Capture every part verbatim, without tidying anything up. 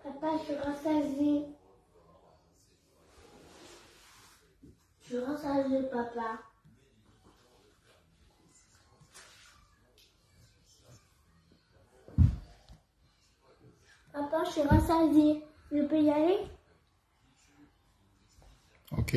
Papa, je suis rassasiée. Je suis rassasiée, papa. Papa, je suis rassasiée. Je peux y aller? Ok.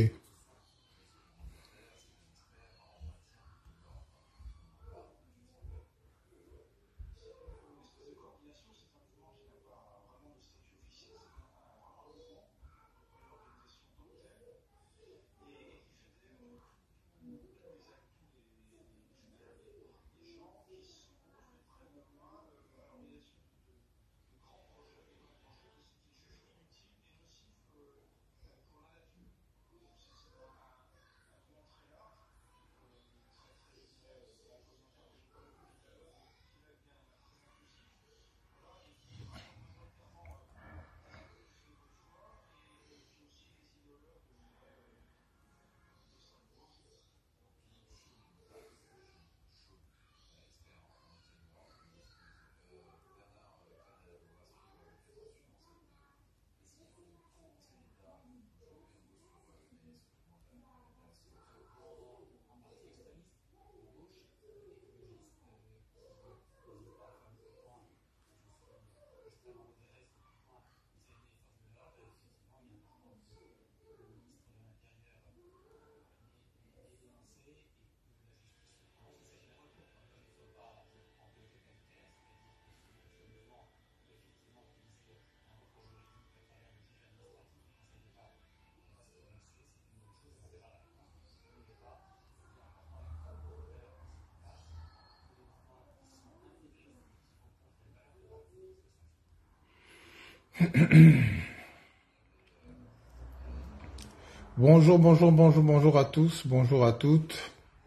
Bonjour, bonjour, bonjour, bonjour à tous, bonjour à toutes.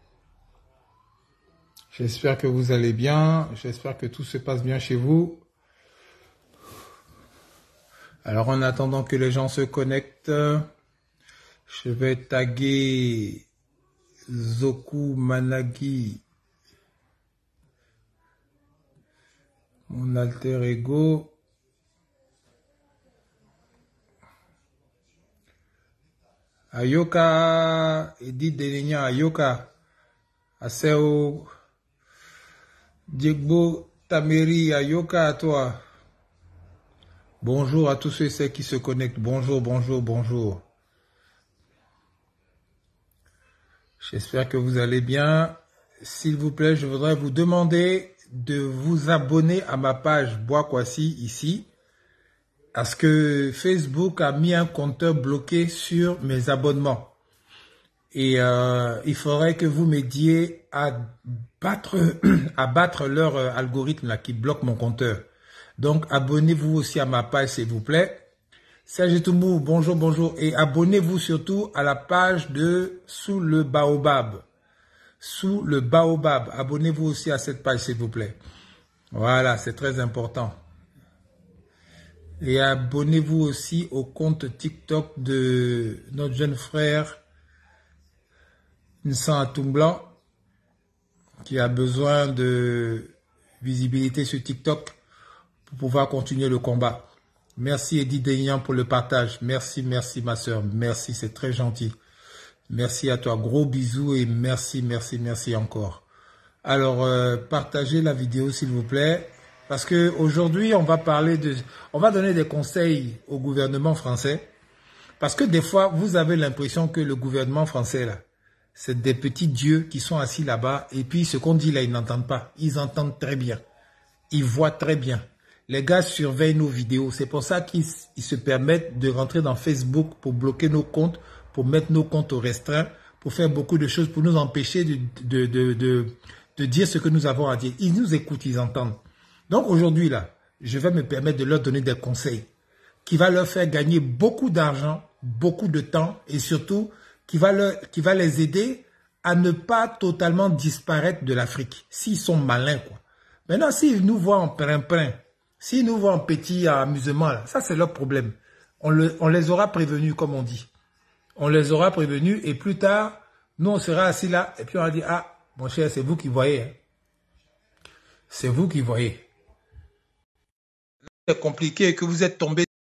J'espère que vous allez bien, j'espère que tout se passe bien chez vous. Alors en attendant que les gens se connectent, je vais taguer Zoku Managi, mon alter ego. Ayoka, Edith Delenia, Ayoka, Aseo, Diegbo, Tameri, Ayoka à toi. Bonjour à tous ceux et celles qui se connectent. Bonjour, bonjour, bonjour. J'espère que vous allez bien. S'il vous plaît, je voudrais vous demander de vous abonner à ma page Boakwasi ici. Parce que Facebook a mis un compteur bloqué sur mes abonnements. Et euh, il faudrait que vous m'aidiez à battre, à battre leur euh, algorithme là, qui bloque mon compteur. Donc, abonnez-vous aussi à ma page, s'il vous plaît. Serge Toumou, bonjour, bonjour. Et abonnez-vous surtout à la page de Sous le Baobab. Sous le Baobab. Abonnez-vous aussi à cette page, s'il vous plaît. Voilà, c'est très important. Et abonnez-vous aussi au compte TikTok de notre jeune frère Nsan Atumblan, qui a besoin de visibilité sur TikTok pour pouvoir continuer le combat. Merci Edith Deignan pour le partage. Merci, merci ma soeur. Merci, c'est très gentil. Merci à toi. Gros bisous et merci, merci, merci encore. Alors, euh, partagez la vidéo s'il vous plaît. Parce que aujourd'hui, on va parler de, on va donner des conseils au gouvernement français. Parce que des fois, vous avez l'impression que le gouvernement français, là, c'est des petits dieux qui sont assis là-bas. Et puis, ce qu'on dit là, ils n'entendent pas. Ils entendent très bien. Ils voient très bien. Les gars surveillent nos vidéos. C'est pour ça qu'ils se permettent de rentrer dans Facebook pour bloquer nos comptes, pour mettre nos comptes au restreint, pour faire beaucoup de choses, pour nous empêcher de, de, de, de, de dire ce que nous avons à dire. Ils nous écoutent, ils entendent. Donc aujourd'hui, là, je vais me permettre de leur donner des conseils qui va leur faire gagner beaucoup d'argent, beaucoup de temps et surtout qui va, leur, qui va les aider à ne pas totalement disparaître de l'Afrique, s'ils sont malins, quoi. Maintenant, s'ils nous voient en prin-prin, s'ils nous voient en petit amusement, là, ça c'est leur problème. On, le, on les aura prévenus, comme on dit. On les aura prévenus et plus tard, nous on sera assis là et puis on va dire, ah, mon cher, c'est vous qui voyez. Hein. C'est vous qui voyez. C'est compliqué que vous êtes tombé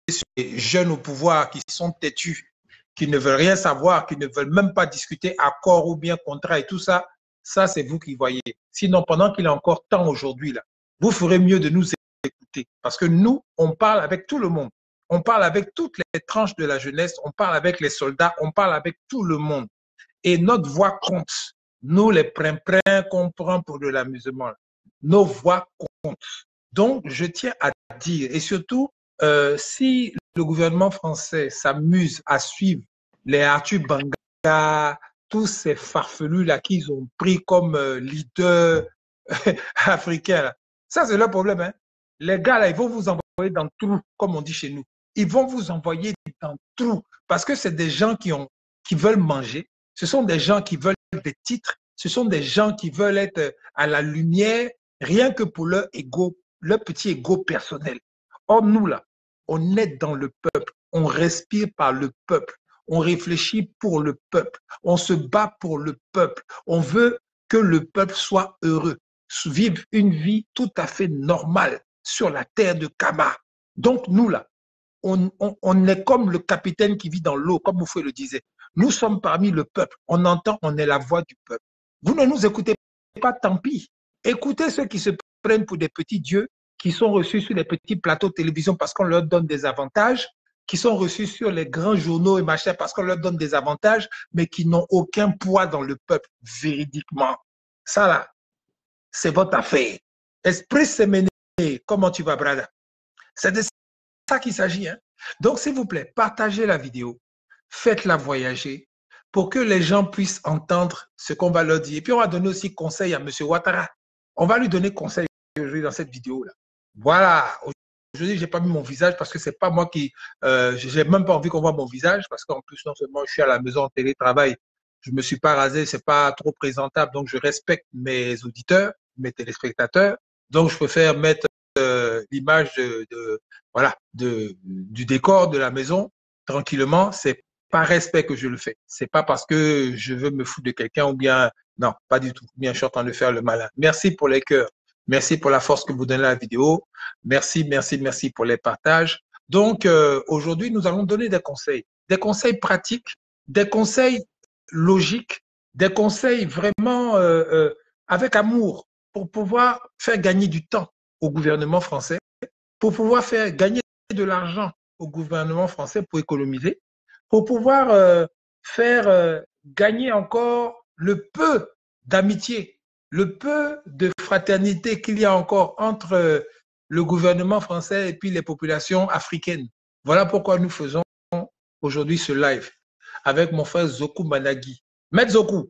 sur les jeunes au pouvoir qui sont têtus, qui ne veulent rien savoir, qui ne veulent même pas discuter accord ou bien contrat et tout ça, ça c'est vous qui voyez. Sinon, pendant qu'il est encore temps aujourd'hui, là, vous ferez mieux de nous écouter. Parce que nous, on parle avec tout le monde. On parle avec toutes les tranches de la jeunesse, on parle avec les soldats, on parle avec tout le monde. Et notre voix compte. Nous, les prin-prin qu'on prend pour de l'amusement, nos voix comptent. Donc, je tiens à dire, et surtout, euh, si le gouvernement français s'amuse à suivre les Arthur Banga, tous ces farfelus-là qu'ils ont pris comme euh, leaders africains, là. Ça, c'est leur problème. Hein? Les gars, là, ils vont vous envoyer dans le trou, comme on dit chez nous. Ils vont vous envoyer dans le trou parce que c'est des gens qui, ont, qui veulent manger. Ce sont des gens qui veulent des titres. Ce sont des gens qui veulent être à la lumière rien que pour leur ego, leur petit ego personnel. Or, nous, là, on est dans le peuple. On respire par le peuple. On réfléchit pour le peuple. On se bat pour le peuple. On veut que le peuple soit heureux, vive une vie tout à fait normale sur la terre de Kama. Donc, nous, là, on, on, on est comme le capitaine qui vit dans l'eau, comme Moufoué le disait. Nous sommes parmi le peuple. On entend, on est la voix du peuple. Vous ne nous écoutez pas, tant pis. Écoutez ceux qui se prennent pour des petits dieux, qui sont reçus sur les petits plateaux de télévision parce qu'on leur donne des avantages, qui sont reçus sur les grands journaux et machin parce qu'on leur donne des avantages, mais qui n'ont aucun poids dans le peuple, véridiquement. Ça, là, c'est votre affaire. Esprit séméné, comment tu vas, Brada? C'est de ça qu'il s'agit. Hein? Donc, s'il vous plaît, partagez la vidéo, faites-la voyager pour que les gens puissent entendre ce qu'on va leur dire. Et puis, on va donner aussi conseil à M. Ouattara. On va lui donner conseil aujourd'hui dans cette vidéo-là. Voilà. Aujourd'hui, je n'ai pas mis mon visage parce que ce n'est pas moi qui... Euh, je n'ai même pas envie qu'on voit mon visage parce qu'en plus, non seulement je suis à la maison en télétravail, je ne me suis pas rasé, ce n'est pas trop présentable. Donc, je respecte mes auditeurs, mes téléspectateurs. Donc, je préfère mettre euh, l'image de, de, voilà, de, du décor de la maison tranquillement. C'est par respect que je le fais. C'est pas parce que je veux me foutre de quelqu'un ou bien... Non, pas du tout. Bien, je suis en train de faire le malin. Merci pour les cœurs. Merci pour la force que vous donnez à la vidéo. Merci, merci, merci pour les partages. Donc, euh, aujourd'hui, nous allons donner des conseils. Des conseils pratiques, des conseils logiques, des conseils vraiment euh, euh, avec amour pour pouvoir faire gagner du temps au gouvernement français, pour pouvoir faire gagner de l'argent au gouvernement français pour économiser, pour pouvoir euh, faire euh, gagner encore le peu d'amitié, le peu de fraternité qu'il y a encore entre euh, le gouvernement français et puis les populations africaines. Voilà pourquoi nous faisons aujourd'hui ce live avec mon frère Zoku Managui. Maître Zoku.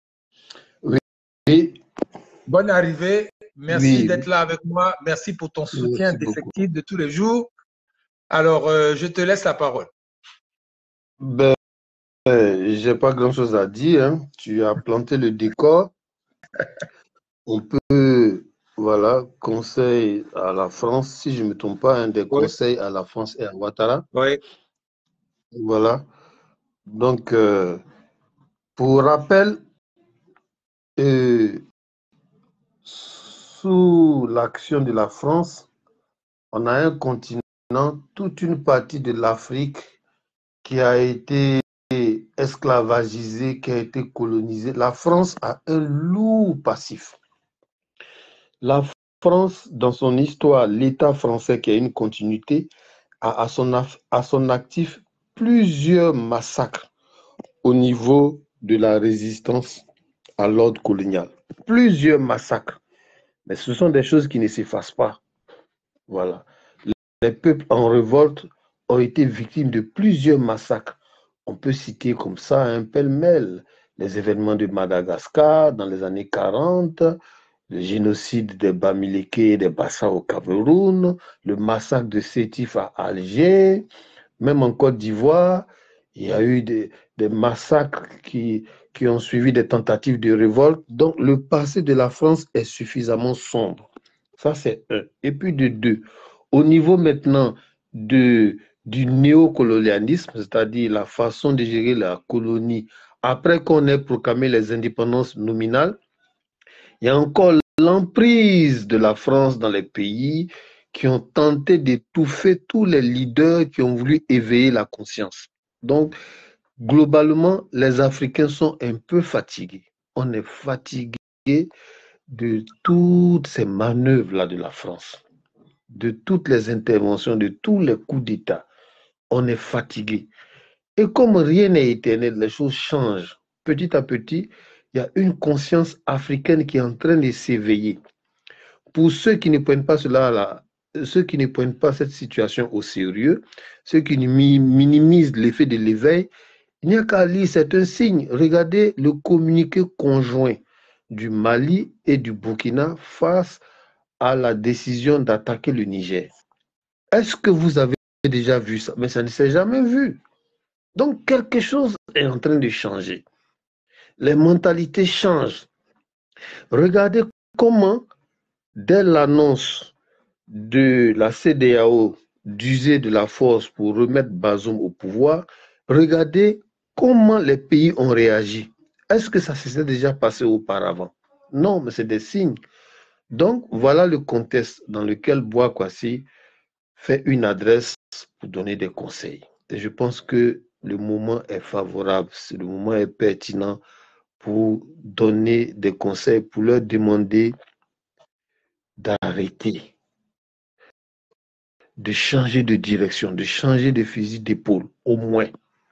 Oui. Bonne arrivée. Merci oui. d'être là avec moi. Merci pour ton soutien défectif de tous les jours. Alors, euh, je te laisse la parole. Ben, euh, j'ai pas grand-chose à dire. Hein. Tu as planté le décor. On peut, voilà, conseil à la France, si je ne me trompe pas, un des oui. conseils à la France et à Ouattara. Oui. Voilà. Donc, euh, pour rappel, euh, sous l'action de la France, on a un continent, toute une partie de l'Afrique qui a été esclavagisée, qui a été colonisée. La France a un lourd passif. La France, dans son histoire, l'État français qui a une continuité, a à son, à son actif plusieurs massacres au niveau de la résistance à l'ordre colonial. Plusieurs massacres. Mais ce sont des choses qui ne s'effacent pas. Voilà. Les peuples en révolte ont été victimes de plusieurs massacres. On peut citer comme ça un pêle-mêle les événements de Madagascar dans les années quarante, le génocide des Bamileke et des Bassa au Cameroun, le massacre de Sétif à Alger, même en Côte d'Ivoire, il y a eu des, des massacres qui, qui ont suivi des tentatives de révolte. Donc, le passé de la France est suffisamment sombre. Ça, c'est un. Et puis, de deux, au niveau maintenant de, du néocolonialisme, c'est-à-dire la façon de gérer la colonie, après qu'on ait proclamé les indépendances nominales, il y a encore l'emprise de la France dans les pays qui ont tenté d'étouffer tous les leaders qui ont voulu éveiller la conscience. Donc, globalement, les Africains sont un peu fatigués. On est fatigué de toutes ces manœuvres-là de la France, de toutes les interventions, de tous les coups d'État. On est fatigué. Et comme rien n'est éternel, les choses changent. Petit à petit, il y a une conscience africaine qui est en train de s'éveiller. Pour ceux qui ne prennent pas cela, là, ceux qui ne prennent pas cette situation au sérieux, ceux qui minimisent l'effet de l'éveil, il n'y a qu'à lire, c'est un signe. Regardez le communiqué conjoint du Mali et du Burkina face à la décision d'attaquer le Niger. Est-ce que vous avez déjà vu ça? Mais ça ne s'est jamais vu. Donc, quelque chose est en train de changer. Les mentalités changent. Regardez comment, dès l'annonce de la C D A O d'user de la force pour remettre Bazoum au pouvoir, regardez comment les pays ont réagi. Est-ce que ça s'est déjà passé auparavant? Non, mais c'est des signes. Donc, voilà le contexte dans lequel Bouakwasi fait une adresse pour donner des conseils. Et je pense que le moment est favorable, le moment est pertinent pour donner des conseils, pour leur demander d'arrêter, de changer de direction, de changer de fusil d'épaule, au moins,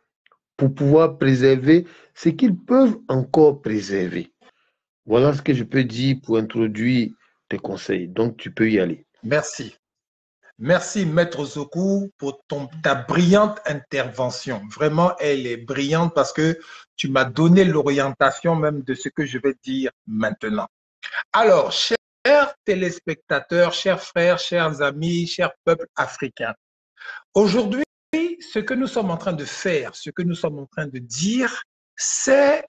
pour pouvoir préserver ce qu'ils peuvent encore préserver. Voilà ce que je peux dire pour introduire tes conseils. Donc, tu peux y aller. Merci. Merci, Maître Zokou, pour ton, ta brillante intervention. Vraiment, elle est brillante parce que tu m'as donné l'orientation même de ce que je vais dire maintenant. Alors, chers téléspectateurs, chers frères, chers amis, chers peuples africains, aujourd'hui, ce que nous sommes en train de faire, ce que nous sommes en train de dire, c'est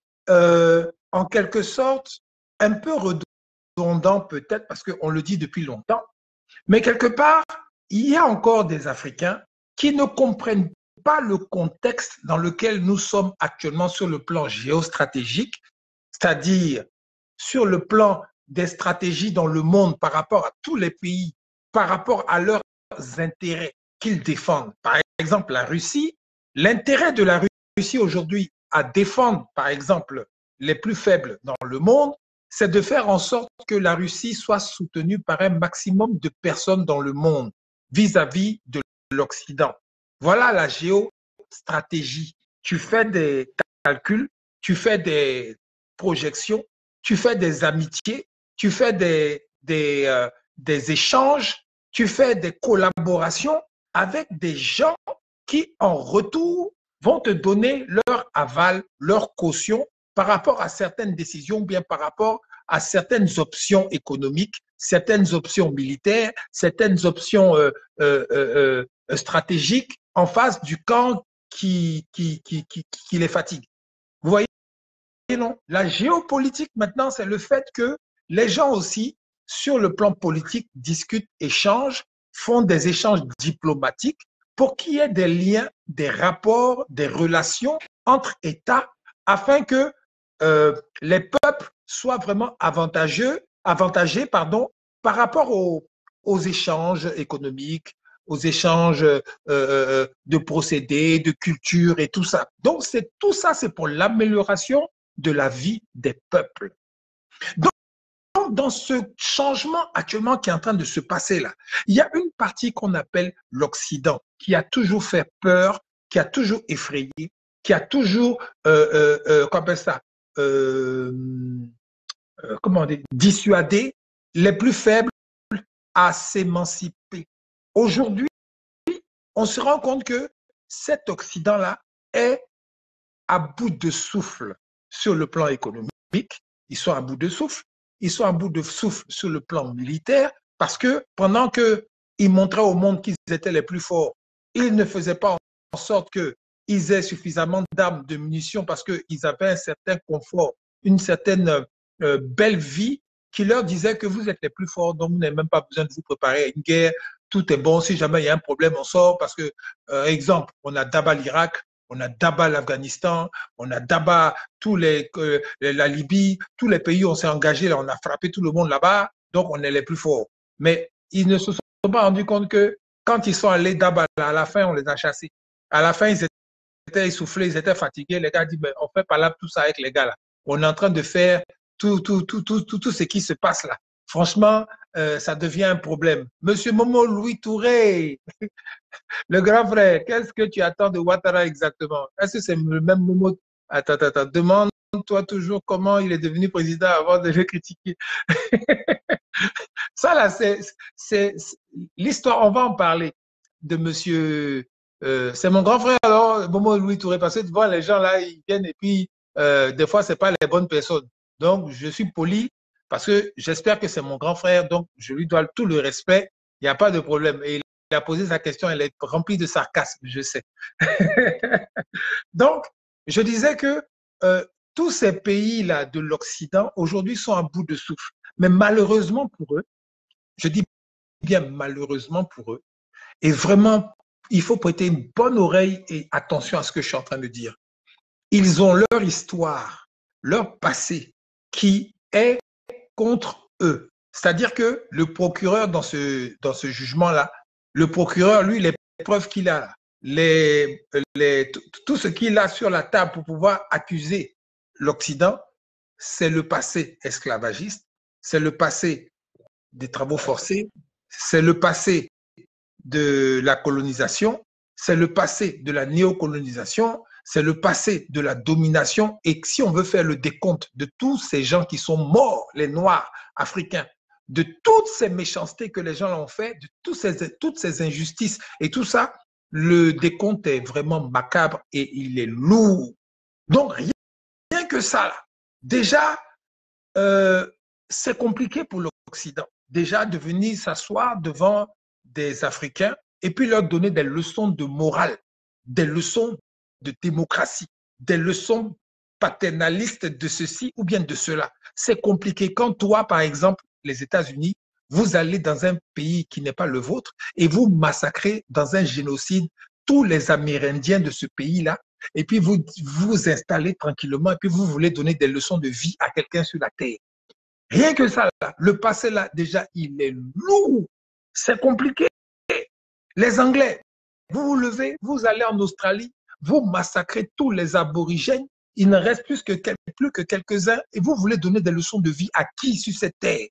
euh, en quelque sorte un peu redondant peut-être parce qu'on le dit depuis longtemps. Mais quelque part, il y a encore des Africains qui ne comprennent pas le contexte dans lequel nous sommes actuellement sur le plan géostratégique, c'est-à-dire sur le plan des stratégies dans le monde par rapport à tous les pays, par rapport à leurs intérêts qu'ils défendent. Par exemple, la Russie, l'intérêt de la Russie aujourd'hui à défendre, par exemple, les plus faibles dans le monde, c'est de faire en sorte que la Russie soit soutenue par un maximum de personnes dans le monde vis-à-vis de l'Occident. Voilà la géostratégie. Tu fais des calculs, tu fais des projections, tu fais des amitiés, tu fais des, des, euh, des échanges, tu fais des collaborations avec des gens qui, en retour, vont te donner leur aval, leur caution par rapport à certaines décisions, ou bien par rapport à certaines options économiques, certaines options militaires, certaines options euh, euh, euh, euh, stratégiques en face du camp qui, qui, qui, qui, qui les fatigue. Vous voyez, non? La géopolitique maintenant, c'est le fait que les gens aussi, sur le plan politique, discutent, échangent, font des échanges diplomatiques pour qu'il y ait des liens, des rapports, des relations entre États afin que Euh, les peuples soient vraiment avantageux, avantagés pardon, par rapport aux, aux échanges économiques, aux échanges euh, euh, de procédés, de culture et tout ça. Donc, c'est tout ça, c'est pour l'amélioration de la vie des peuples. Donc, dans ce changement actuellement qui est en train de se passer là, il y a une partie qu'on appelle l'Occident, qui a toujours fait peur, qui a toujours effrayé, qui a toujours, euh, euh, euh, qu'on appelle ça, Euh, euh, comment dire, dissuader les plus faibles à s'émanciper. Aujourd'hui, on se rend compte que cet Occident-là est à bout de souffle sur le plan économique, ils sont à bout de souffle, ils sont à bout de souffle sur le plan militaire, parce que pendant qu'ils montraient au monde qu'ils étaient les plus forts, ils ne faisaient pas en sorte que ils aient suffisamment d'armes, de munitions parce qu'ils avaient un certain confort, une certaine euh, belle vie qui leur disait que vous êtes les plus forts, donc vous n'avez même pas besoin de vous préparer à une guerre, tout est bon, si jamais il y a un problème, on sort parce que, euh, exemple, on a d'abord l'Irak, on a d'abord l'Afghanistan, on a d'abord tous les, euh, la Libye, tous les pays où on s'est engagé, là, on a frappé tout le monde là-bas, donc on est les plus forts. Mais ils ne se sont pas rendus compte que quand ils sont allés d'Abala, à la fin, on les a chassés. À la fin, ils étaient essoufflés, ils étaient fatigués. Les gars disent, ben, on fait pas là tout ça avec les gars là. On est en train de faire tout, tout, tout, tout, tout, tout ce qui se passe là. Franchement, euh, ça devient un problème. Monsieur Momo Louis Touré, le grand frère, qu'est-ce que tu attends de Ouattara exactement? Est-ce que c'est le même Momo? Attends, attends, attends. Demande-toi toujours comment il est devenu président avant de le critiquer. Ça, là, c'est l'histoire. On va en parler de monsieur. Euh, c'est mon grand frère, alors, Momo Louis Touré, parce que devant les gens là, ils viennent et puis, euh, des fois, c'est pas les bonnes personnes. Donc, je suis poli parce que j'espère que c'est mon grand frère, donc je lui dois tout le respect. Il n'y a pas de problème. Et il a posé sa question, elle est remplie de sarcasme, je sais. Donc, je disais que euh, tous ces pays-là de l'Occident, aujourd'hui, sont à bout de souffle. Mais malheureusement pour eux, je dis bien malheureusement pour eux, et vraiment, il faut prêter une bonne oreille et attention à ce que je suis en train de dire. Ils ont leur histoire, leur passé qui est contre eux. C'est-à-dire que le procureur, dans ce, dans ce jugement-là, le procureur, lui, les preuves qu'il a, les, les, tout ce qu'il a sur la table pour pouvoir accuser l'Occident, c'est le passé esclavagiste, c'est le passé des travaux forcés, c'est le passé de la colonisation, c'est le passé de la néocolonisation, c'est le passé de la domination. Et si on veut faire le décompte de tous ces gens qui sont morts, les Noirs africains, de toutes ces méchancetés que les gens ont fait, de tous ces, toutes ces injustices et tout ça, le décompte est vraiment macabre et il est lourd. Donc, rien, rien que ça, là, déjà, euh, c'est compliqué pour l'Occident. Déjà, de venir s'asseoir devant des Africains et puis leur donner des leçons de morale, des leçons de démocratie, des leçons paternalistes de ceci ou bien de cela. C'est compliqué. Quand toi, par exemple, les États-Unis, vous allez dans un pays qui n'est pas le vôtre et vous massacrez dans un génocide tous les Amérindiens de ce pays-là, et puis vous vous installez tranquillement et puis vous voulez donner des leçons de vie à quelqu'un sur la terre. Rien que ça, là, le passé là, déjà, il est lourd. C'est compliqué. Les Anglais, vous vous levez, vous allez en Australie, vous massacrez tous les aborigènes, il ne reste plus que, plus que quelques-uns et vous voulez donner des leçons de vie à qui sur cette terre?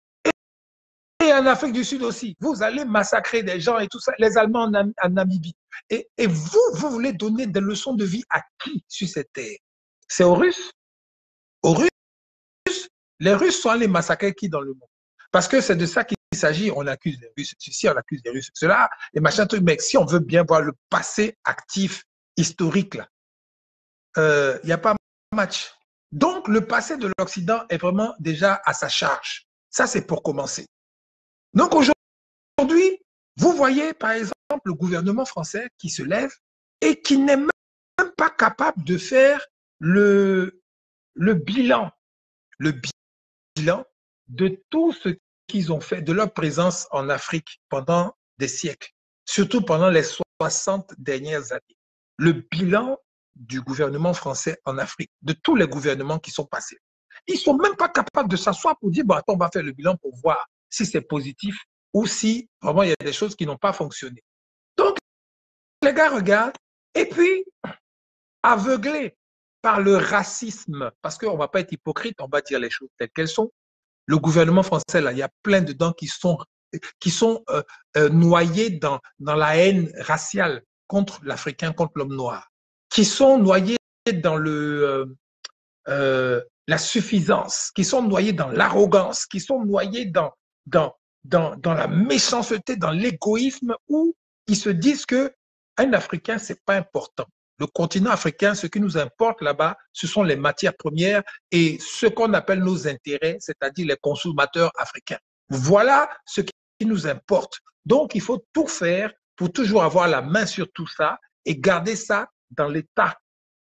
Et en Afrique du Sud aussi, vous allez massacrer des gens et tout ça, les Allemands en, Nam en Namibie. Et, et vous, vous voulez donner des leçons de vie à qui sur cette terre? C'est aux Russes? Aux Russes? Les Russes sont allés massacrer qui dans le monde? Parce que c'est de ça qu'il s'agit. On accuse les Russes ceci, on accuse les Russes cela, et machin truc. Mais si on veut bien voir le passé actif, historique, là, il euh, n'y a pas match. Donc, le passé de l'Occident est vraiment déjà à sa charge. Ça, c'est pour commencer. Donc, aujourd'hui, vous voyez, par exemple, le gouvernement français qui se lève et qui n'est même pas capable de faire le, le bilan, le bilan de tout ce qu'ils ont fait, de leur présence en Afrique pendant des siècles, surtout pendant les soixante dernières années. Le bilan du gouvernement français en Afrique, de tous les gouvernements qui sont passés. Ils ne sont même pas capables de s'asseoir pour dire, bon, attends, on va faire le bilan pour voir si c'est positif ou si vraiment il y a des choses qui n'ont pas fonctionné. Donc, les gars regardent et puis, aveuglés par le racisme, parce qu'on ne va pas être hypocrite, on va dire les choses telles qu'elles sont. Le gouvernement français, là, il y a plein de dedans qui sont, qui sont euh, euh, noyés dans, dans la haine raciale contre l'Africain, contre l'homme noir, qui sont noyés dans le, euh, euh, la suffisance, qui sont noyés dans l'arrogance, qui sont noyés dans, dans, dans, dans la méchanceté, dans l'égoïsme, où ils se disent que un Africain, c'est pas important. Le continent africain, ce qui nous importe là-bas, ce sont les matières premières et ce qu'on appelle nos intérêts, c'est-à-dire les consommateurs africains. Voilà ce qui nous importe. Donc, il faut tout faire pour toujours avoir la main sur tout ça et garder ça dans l'État.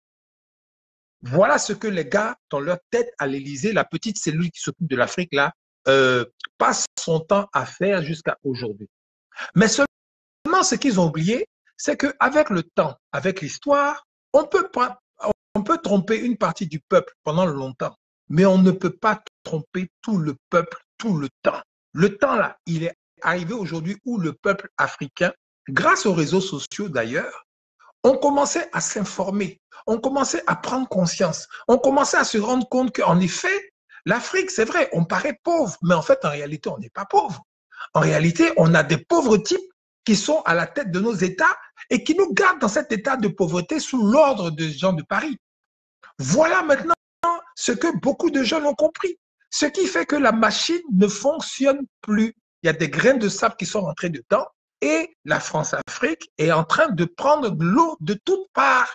Voilà ce que les gars, dans leur tête à l'Élysée, la petite cellule qui s'occupe de l'Afrique, là, euh, passe son temps à faire jusqu'à aujourd'hui. Mais seulement ce qu'ils ont oublié, c'est qu'avec le temps, avec l'histoire, on peut, on peut tromper une partie du peuple pendant longtemps, mais on ne peut pas tromper tout le peuple tout le temps. Le temps, là, il est arrivé aujourd'hui où le peuple africain, grâce aux réseaux sociaux d'ailleurs, on commençait à s'informer, on commençait à prendre conscience, on commençait à se rendre compte qu'en effet, l'Afrique, c'est vrai, on paraît pauvre, mais en fait, en réalité, on n'est pas pauvre. En réalité, on a des pauvres types qui sont à la tête de nos États et qui nous gardent dans cet état de pauvreté sous l'ordre des gens de Paris. Voilà maintenant ce que beaucoup de jeunes ont compris. Ce qui fait que la machine ne fonctionne plus. Il y a des graines de sable qui sont rentrées dedans et la France-Afrique est en train de prendre de l'eau de toutes parts.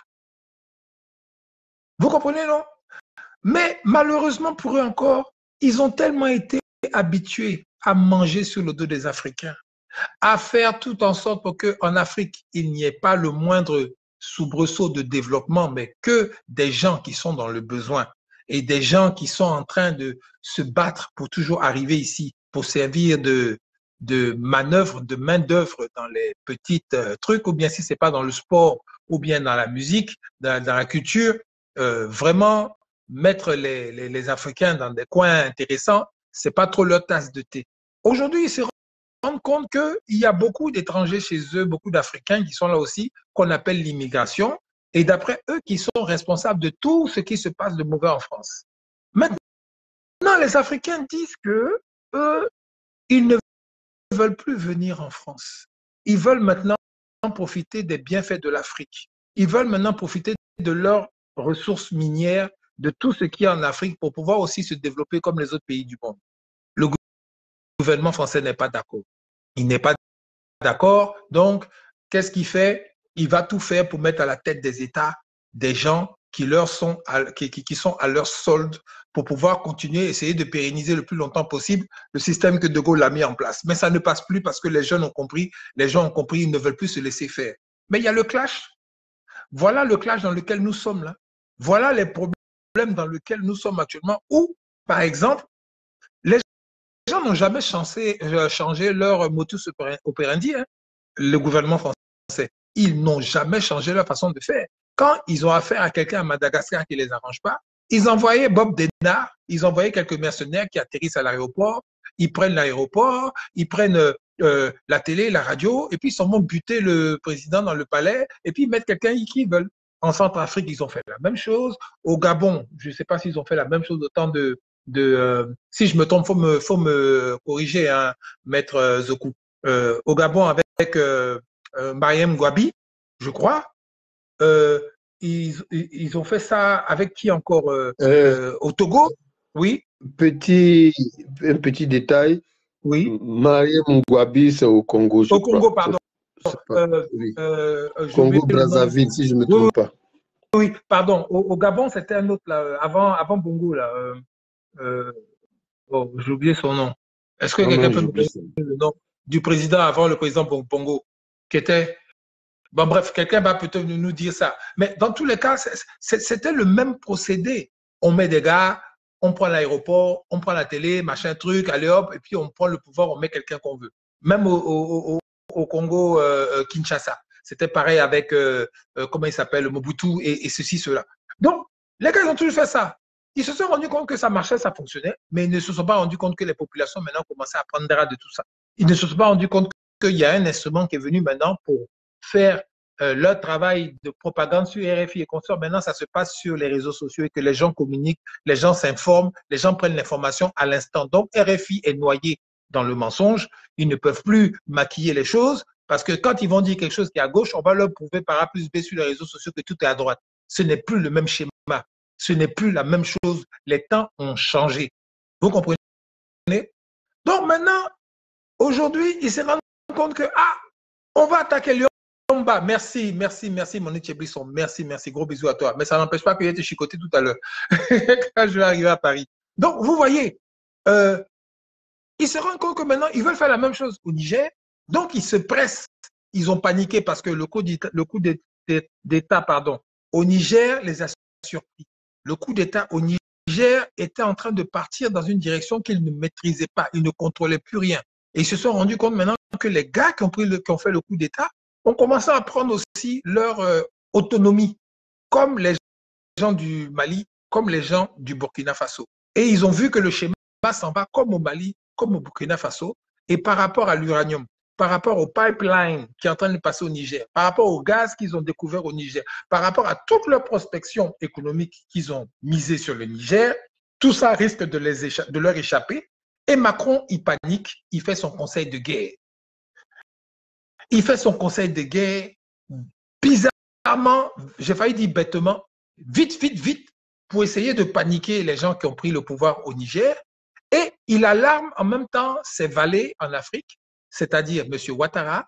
Vous comprenez, non? Mais malheureusement pour eux encore, ils ont tellement été habitués à manger sur le dos des Africains, à faire tout en sorte pour qu'en Afrique, il n'y ait pas le moindre soubresaut de développement, mais que des gens qui sont dans le besoin et des gens qui sont en train de se battre pour toujours arriver ici, pour servir de, de manœuvre, de main-d'œuvre dans les petits euh, trucs, ou bien si ce n'est pas dans le sport, ou bien dans la musique, dans, dans la culture, euh, vraiment mettre les, les, les Africains dans des coins intéressants, ce n'est pas trop leur tasse de thé. Aujourd'hui, ils se rendent compte qu'il y a beaucoup d'étrangers chez eux, beaucoup d'Africains qui sont là aussi, qu'on appelle l'immigration, et d'après eux, qui sont responsables de tout ce qui se passe de mauvais en France. Maintenant, les Africains disent que eux, ils ne veulent plus venir en France. Ils veulent maintenant profiter des bienfaits de l'Afrique. Ils veulent maintenant profiter de leurs ressources minières, de tout ce qu'il y a en Afrique pour pouvoir aussi se développer comme les autres pays du monde. Le gouvernement français n'est pas d'accord. Il n'est pas d'accord. Donc, qu'est-ce qu'il fait? Il va tout faire pour mettre à la tête des États des gens qui, leur sont, à, qui, qui sont à leur solde pour pouvoir continuer, essayer de pérenniser le plus longtemps possible le système que De Gaulle a mis en place. Mais ça ne passe plus parce que les jeunes ont compris, les gens ont compris, ils ne veulent plus se laisser faire. Mais il y a le clash. Voilà le clash dans lequel nous sommes là. Voilà les problèmes dans lesquels nous sommes actuellement où, par exemple, les gens n'ont jamais changé, changé leur modus operandi, hein. Le gouvernement français, ils n'ont jamais changé leur façon de faire. Quand ils ont affaire à quelqu'un à Madagascar qui ne les arrange pas, ils envoyaient Bob Denard, ils envoyaient quelques mercenaires qui atterrissent à l'aéroport, ils prennent l'aéroport, ils prennent euh, la télé, la radio, et puis ils s'en vont buter le président dans le palais, et puis ils mettent quelqu'un qu'ils veulent. En Centrafrique, ils ont fait la même chose. Au Gabon, je ne sais pas s'ils ont fait la même chose autant de... de euh, si je me trompe, il faut me, faut me corriger, hein, maître euh, Zokou. Euh, au Gabon, avec euh, euh, Mariam Gwabi, je crois, euh, ils, ils ont fait ça avec qui encore euh, euh, au Togo, oui. Petit, un petit détail. Oui. Mariam Gwabi, c'est au Congo, je Au crois. Congo, pardon. Euh, oui. euh, Congo Brazzaville, si je ne me trompe oui, pas. Oui, pardon. Au, au Gabon, c'était un autre là, avant, avant Bongo là. Euh, euh, oh, j'ai oublié son nom. Est-ce que quelqu'un peut me donner le nom du président avant le président Bongo, qui était. Bon, bref, quelqu'un va peut-être nous dire ça. Mais dans tous les cas, c'était le même procédé. On met des gars, on prend l'aéroport, on prend la télé, machin truc, allez hop, et puis on prend le pouvoir, on met quelqu'un qu'on veut. Même au, au, au, au Congo, euh, Kinshasa. C'était pareil avec, euh, euh, comment il s'appelle, Mobutu et, et ceci, cela. Donc, les gars, ils ont toujours fait ça. Ils se sont rendus compte que ça marchait, ça fonctionnait, mais ils ne se sont pas rendus compte que les populations maintenant commençaient à prendre de tout ça. Ils ne se sont pas rendus compte qu'il y a un instrument qui est venu maintenant pour faire euh, leur travail de propagande sur R F I et consorts. Maintenant, ça se passe sur les réseaux sociaux et que les gens communiquent, les gens s'informent, les gens prennent l'information à l'instant. Donc, R F I est noyé dans le mensonge. Ils ne peuvent plus maquiller les choses parce que quand ils vont dire quelque chose qui est à gauche, on va leur prouver par A plus B sur les réseaux sociaux que tout est à droite. Ce n'est plus le même schéma. Ce n'est plus la même chose. Les temps ont changé. Vous comprenez? Donc maintenant, aujourd'hui, ils se rendent compte que, ah, on va attaquer Liomba. Merci, merci, merci, mon Blisson. Merci, merci. Gros bisous à toi. Mais ça n'empêche pas que j'ai été chicoté tout à l'heure quand je vais arriver à Paris. Donc, vous voyez, euh, ils se rendent compte que maintenant, ils veulent faire la même chose au Niger. Donc, ils se pressent. Ils ont paniqué parce que le coup d'État, pardon, au Niger les a surpris. Le coup d'État au Niger était en train de partir dans une direction qu'ils ne maîtrisaient pas. Ils ne contrôlaient plus rien. Et ils se sont rendus compte maintenant que les gars qui ont, pris le, qui ont fait le coup d'État ont commencé à prendre aussi leur euh, autonomie, comme les gens du Mali, comme les gens du Burkina Faso. Et ils ont vu que le schéma s'en va comme au Mali, comme au Burkina Faso. Et par rapport à l'uranium, par rapport au pipeline qui est en train de passer au Niger, par rapport au gaz qu'ils ont découvert au Niger, par rapport à toute leur prospection économique qu'ils ont misée sur le Niger, tout ça risque de, les de leur échapper. Et Macron, il panique, il fait son conseil de guerre. Il fait son conseil de guerre bizarrement, j'ai failli dire bêtement, vite, vite, vite, pour essayer de paniquer les gens qui ont pris le pouvoir au Niger. Et il alarme en même temps ses valets en Afrique, c'est-à-dire M. Ouattara,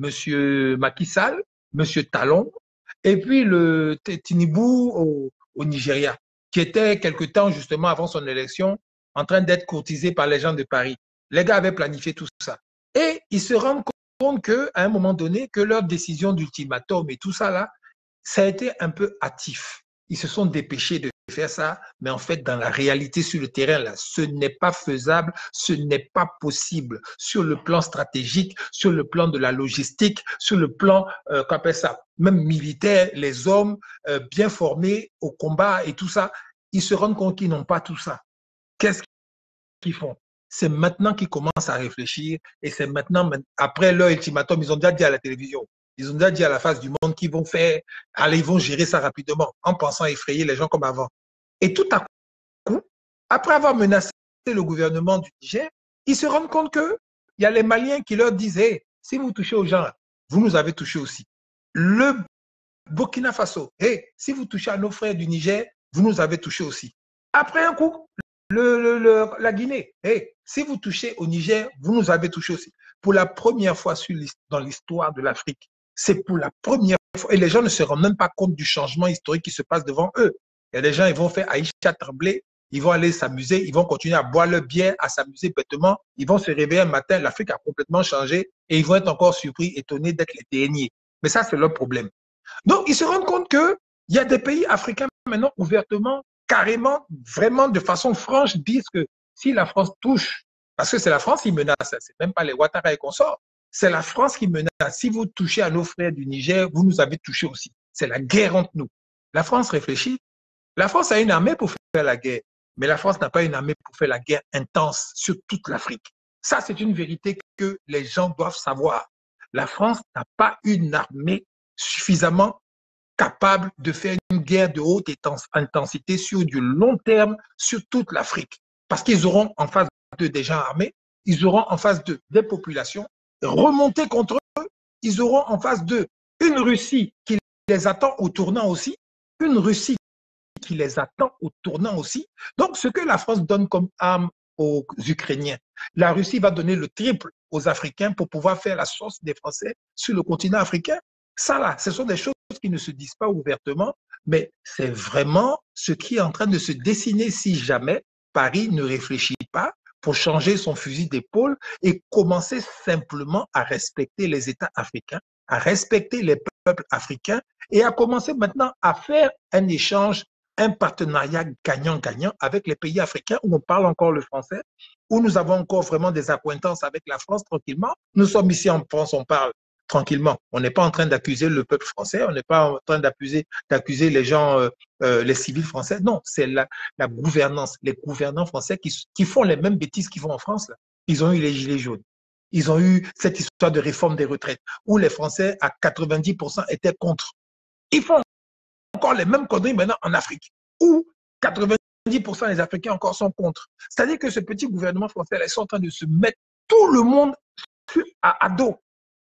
M. Macky Sall, M. Talon, et puis le Tinubu au, au Nigeria, qui était quelque temps justement avant son élection en train d'être courtisé par les gens de Paris. Les gars avaient planifié tout ça. Et ils se rendent compte qu'à un moment donné, que leur décision d'ultimatum et tout ça là, ça a été un peu hâtif. Ils se sont dépêchés de faire ça, mais en fait, dans la réalité sur le terrain, là, ce n'est pas faisable, ce n'est pas possible sur le plan stratégique, sur le plan de la logistique, sur le plan, euh, qu'on appelle ça, même militaire, les hommes euh, bien formés au combat et tout ça, ils se rendent compte qu'ils n'ont pas tout ça. Qu'est-ce qu'ils font? C'est maintenant qu'ils commencent à réfléchir et c'est maintenant, après leur ultimatum, ils ont déjà dit à la télévision, ils ont déjà dit à la face du monde qu'ils vont faire, allez, ils vont gérer ça rapidement en pensant effrayer les gens comme avant. Et tout à coup, après avoir menacé le gouvernement du Niger, ils se rendent compte qu'il y a les Maliens qui leur disent, hey, si vous touchez aux gens, vous nous avez touché aussi. Le Burkina Faso, hey, si vous touchez à nos frères du Niger, vous nous avez touché aussi. Après un coup, le, le, le, la Guinée, hey, si vous touchez au Niger, vous nous avez touché aussi. Pour la première fois sur, dans l'histoire de l'Afrique, c'est pour la première fois, et les gens ne se rendent même pas compte du changement historique qui se passe devant eux. Il y a des gens, ils vont faire Aïcha trembler, ils vont aller s'amuser, ils vont continuer à boire leur bière, à s'amuser bêtement, ils vont se réveiller un matin, l'Afrique a complètement changé et ils vont être encore surpris, étonnés d'être les derniers. Mais ça, c'est leur problème. Donc, ils se rendent compte qu'il y a des pays africains maintenant ouvertement, carrément, vraiment de façon franche, disent que si la France touche, parce que c'est la France qui menace, c'est même pas les Ouattara et consorts, c'est la France qui menace. Si vous touchez à nos frères du Niger, vous nous avez touché aussi. C'est la guerre entre nous. La France réfléchit. La France a une armée pour faire la guerre, mais la France n'a pas une armée pour faire la guerre intense sur toute l'Afrique. Ça, c'est une vérité que les gens doivent savoir. La France n'a pas une armée suffisamment capable de faire une guerre de haute intensité sur du long terme sur toute l'Afrique. Parce qu'ils auront en face d'eux des gens armés, ils auront en face d'eux des populations remontées contre eux, ils auront en face d'eux une Russie qui les attend au tournant aussi, une Russie qui les attend au tournant aussi. Donc, ce que la France donne comme arme aux Ukrainiens, la Russie va donner le triple aux Africains pour pouvoir faire la sauce des Français sur le continent africain. Ça, là, ce sont des choses qui ne se disent pas ouvertement, mais c'est vraiment ce qui est en train de se dessiner si jamais Paris ne réfléchit pas pour changer son fusil d'épaule et commencer simplement à respecter les États africains, à respecter les peuples africains et à commencer maintenant à faire un échange, un partenariat gagnant-gagnant avec les pays africains où on parle encore le français, où nous avons encore vraiment des accointances avec la France tranquillement. Nous sommes ici en France, on parle tranquillement. On n'est pas en train d'accuser le peuple français, on n'est pas en train d'accuser d'accuser les gens, euh, euh, les civils français. Non, c'est la, la gouvernance, les gouvernants français qui, qui font les mêmes bêtises qu'ils font en France. Là. Ils ont eu les gilets jaunes. Ils ont eu cette histoire de réforme des retraites où les Français à quatre-vingt-dix pour cent étaient contre. Ils font encore les mêmes conneries maintenant en Afrique où quatre-vingt-dix pour cent des Africains encore sont contre. C'est-à-dire que ce petit gouvernement français, là, ils sont en train de se mettre tout le monde à, à dos.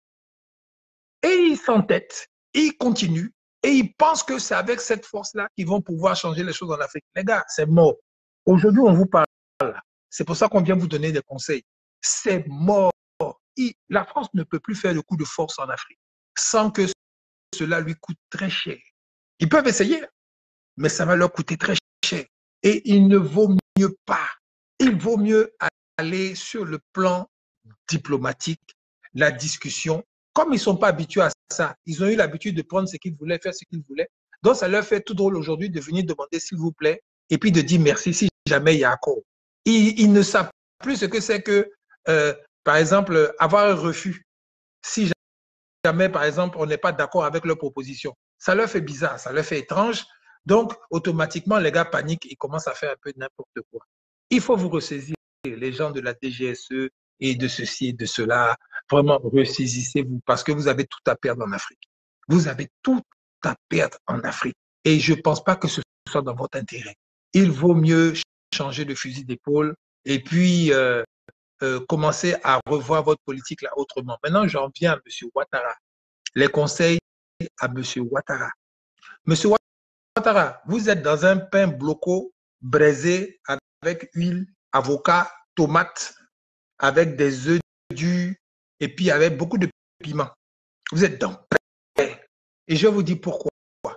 Et ils s'entêtent, et ils continuent, et ils pensent que c'est avec cette force-là qu'ils vont pouvoir changer les choses en Afrique. Les gars, c'est mort. Aujourd'hui, on vous parle. C'est pour ça qu'on vient vous donner des conseils. C'est mort. Et la France ne peut plus faire le coup de force en Afrique sans que cela lui coûte très cher. Ils peuvent essayer, mais ça va leur coûter très cher. Et il ne vaut mieux pas. Il vaut mieux aller sur le plan diplomatique, la discussion. Comme ils ne sont pas habitués à ça, ils ont eu l'habitude de prendre ce qu'ils voulaient, faire ce qu'ils voulaient. Donc, ça leur fait tout drôle aujourd'hui de venir demander s'il vous plaît et puis de dire merci si jamais il y a accord. Ils, ils ne savent plus ce que c'est que, euh, par exemple, avoir un refus. Si jamais, par exemple, on n'est pas d'accord avec leur proposition. Ça leur fait bizarre, ça leur fait étrange. Donc, automatiquement, les gars paniquent et commencent à faire un peu n'importe quoi. Il faut vous ressaisir, les gens de la D G S E et de ceci et de cela. Vraiment, ressaisissez-vous parce que vous avez tout à perdre en Afrique. Vous avez tout à perdre en Afrique. Et je ne pense pas que ce soit dans votre intérêt. Il vaut mieux changer de fusil d'épaule et puis euh, euh, commencer à revoir votre politique là autrement. Maintenant, j'en viens à M. Ouattara. Les conseils à M. Ouattara. M. Ouattara, vous êtes dans un pain bloco braisé avec huile, avocat, tomates, avec des œufs durs et puis avec beaucoup de piment. Vous êtes dans pain. Et je vous dis pourquoi.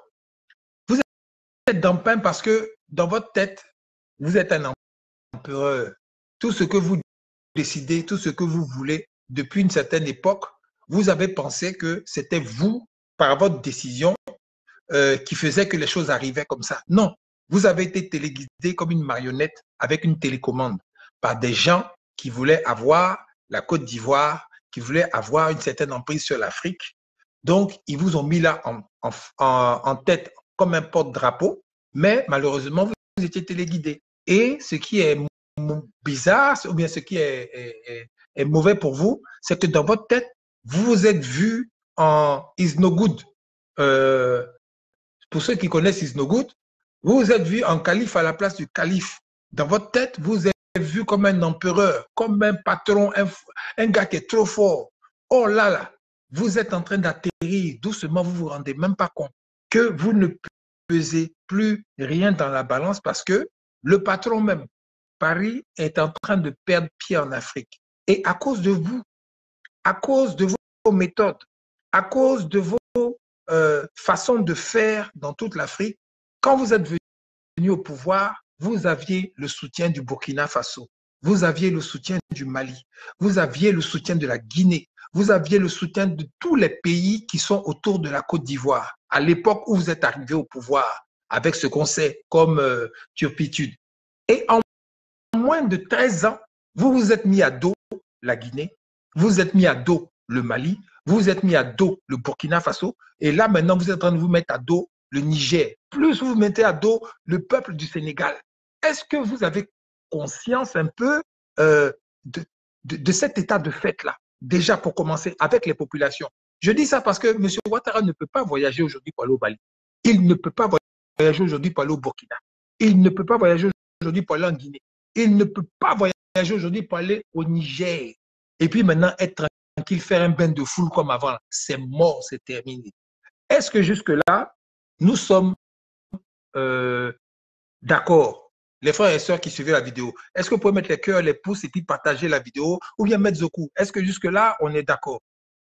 Vous êtes dans pain parce que dans votre tête, vous êtes un empereur. Tout ce que vous décidez, tout ce que vous voulez, depuis une certaine époque, vous avez pensé que c'était vous, par votre décision, euh, qui faisait que les choses arrivaient comme ça. Non, vous avez été téléguidé comme une marionnette avec une télécommande par des gens qui voulaient avoir la Côte d'Ivoire, qui voulaient avoir une certaine emprise sur l'Afrique. Donc, ils vous ont mis là en, en, en, en tête comme un porte-drapeau, mais malheureusement, vous, vous étiez téléguidé. Et ce qui est bizarre, ou bien ce qui est, est, est, est mauvais pour vous, c'est que dans votre tête, vous vous êtes vu en Is No Good. Euh, pour ceux qui connaissent Is No Good, vous vous êtes vu en calife à la place du calife. Dans votre tête, vous vous êtes vu comme un empereur, comme un patron, un, un gars qui est trop fort. Oh là là, vous êtes en train d'atterrir doucement, vous ne vous rendez même pas compte que vous ne pesez plus rien dans la balance parce que le patron même, Paris, est en train de perdre pied en Afrique. Et à cause de vous, à cause de vos méthodes, à cause de vos euh, façons de faire dans toute l'Afrique, quand vous êtes venu au pouvoir, vous aviez le soutien du Burkina Faso, vous aviez le soutien du Mali, vous aviez le soutien de la Guinée, vous aviez le soutien de tous les pays qui sont autour de la Côte d'Ivoire. À l'époque où vous êtes arrivé au pouvoir, avec ce qu'on sait comme euh, turpitude. Et en moins de treize ans, vous vous êtes mis à dos la Guinée, vous vous êtes mis à dos le Mali, vous vous êtes mis à dos le Burkina Faso, et là maintenant vous êtes en train de vous mettre à dos le Niger, plus vous vous mettez à dos le peuple du Sénégal. Est-ce que vous avez conscience un peu euh, de, de, de cet état de fait-là, déjà pour commencer, avec les populations? Je dis ça parce que M. Ouattara ne peut pas voyager aujourd'hui pour aller au Mali. Il ne peut pas voyager aujourd'hui pour aller au Burkina. Il ne peut pas voyager aujourd'hui pour aller en Guinée. Il ne peut pas voyager aujourd'hui pour aller au Niger. Et puis maintenant, être tranquille, faire un bain de foule comme avant. C'est mort, c'est terminé. Est-ce que jusque-là, nous sommes euh, d'accord? Les frères et sœurs qui suivaient la vidéo, est-ce que vous pouvez mettre les cœurs, les pouces et puis partager la vidéo ou bien mettre Zoku? Est-ce que jusque-là, on est d'accord?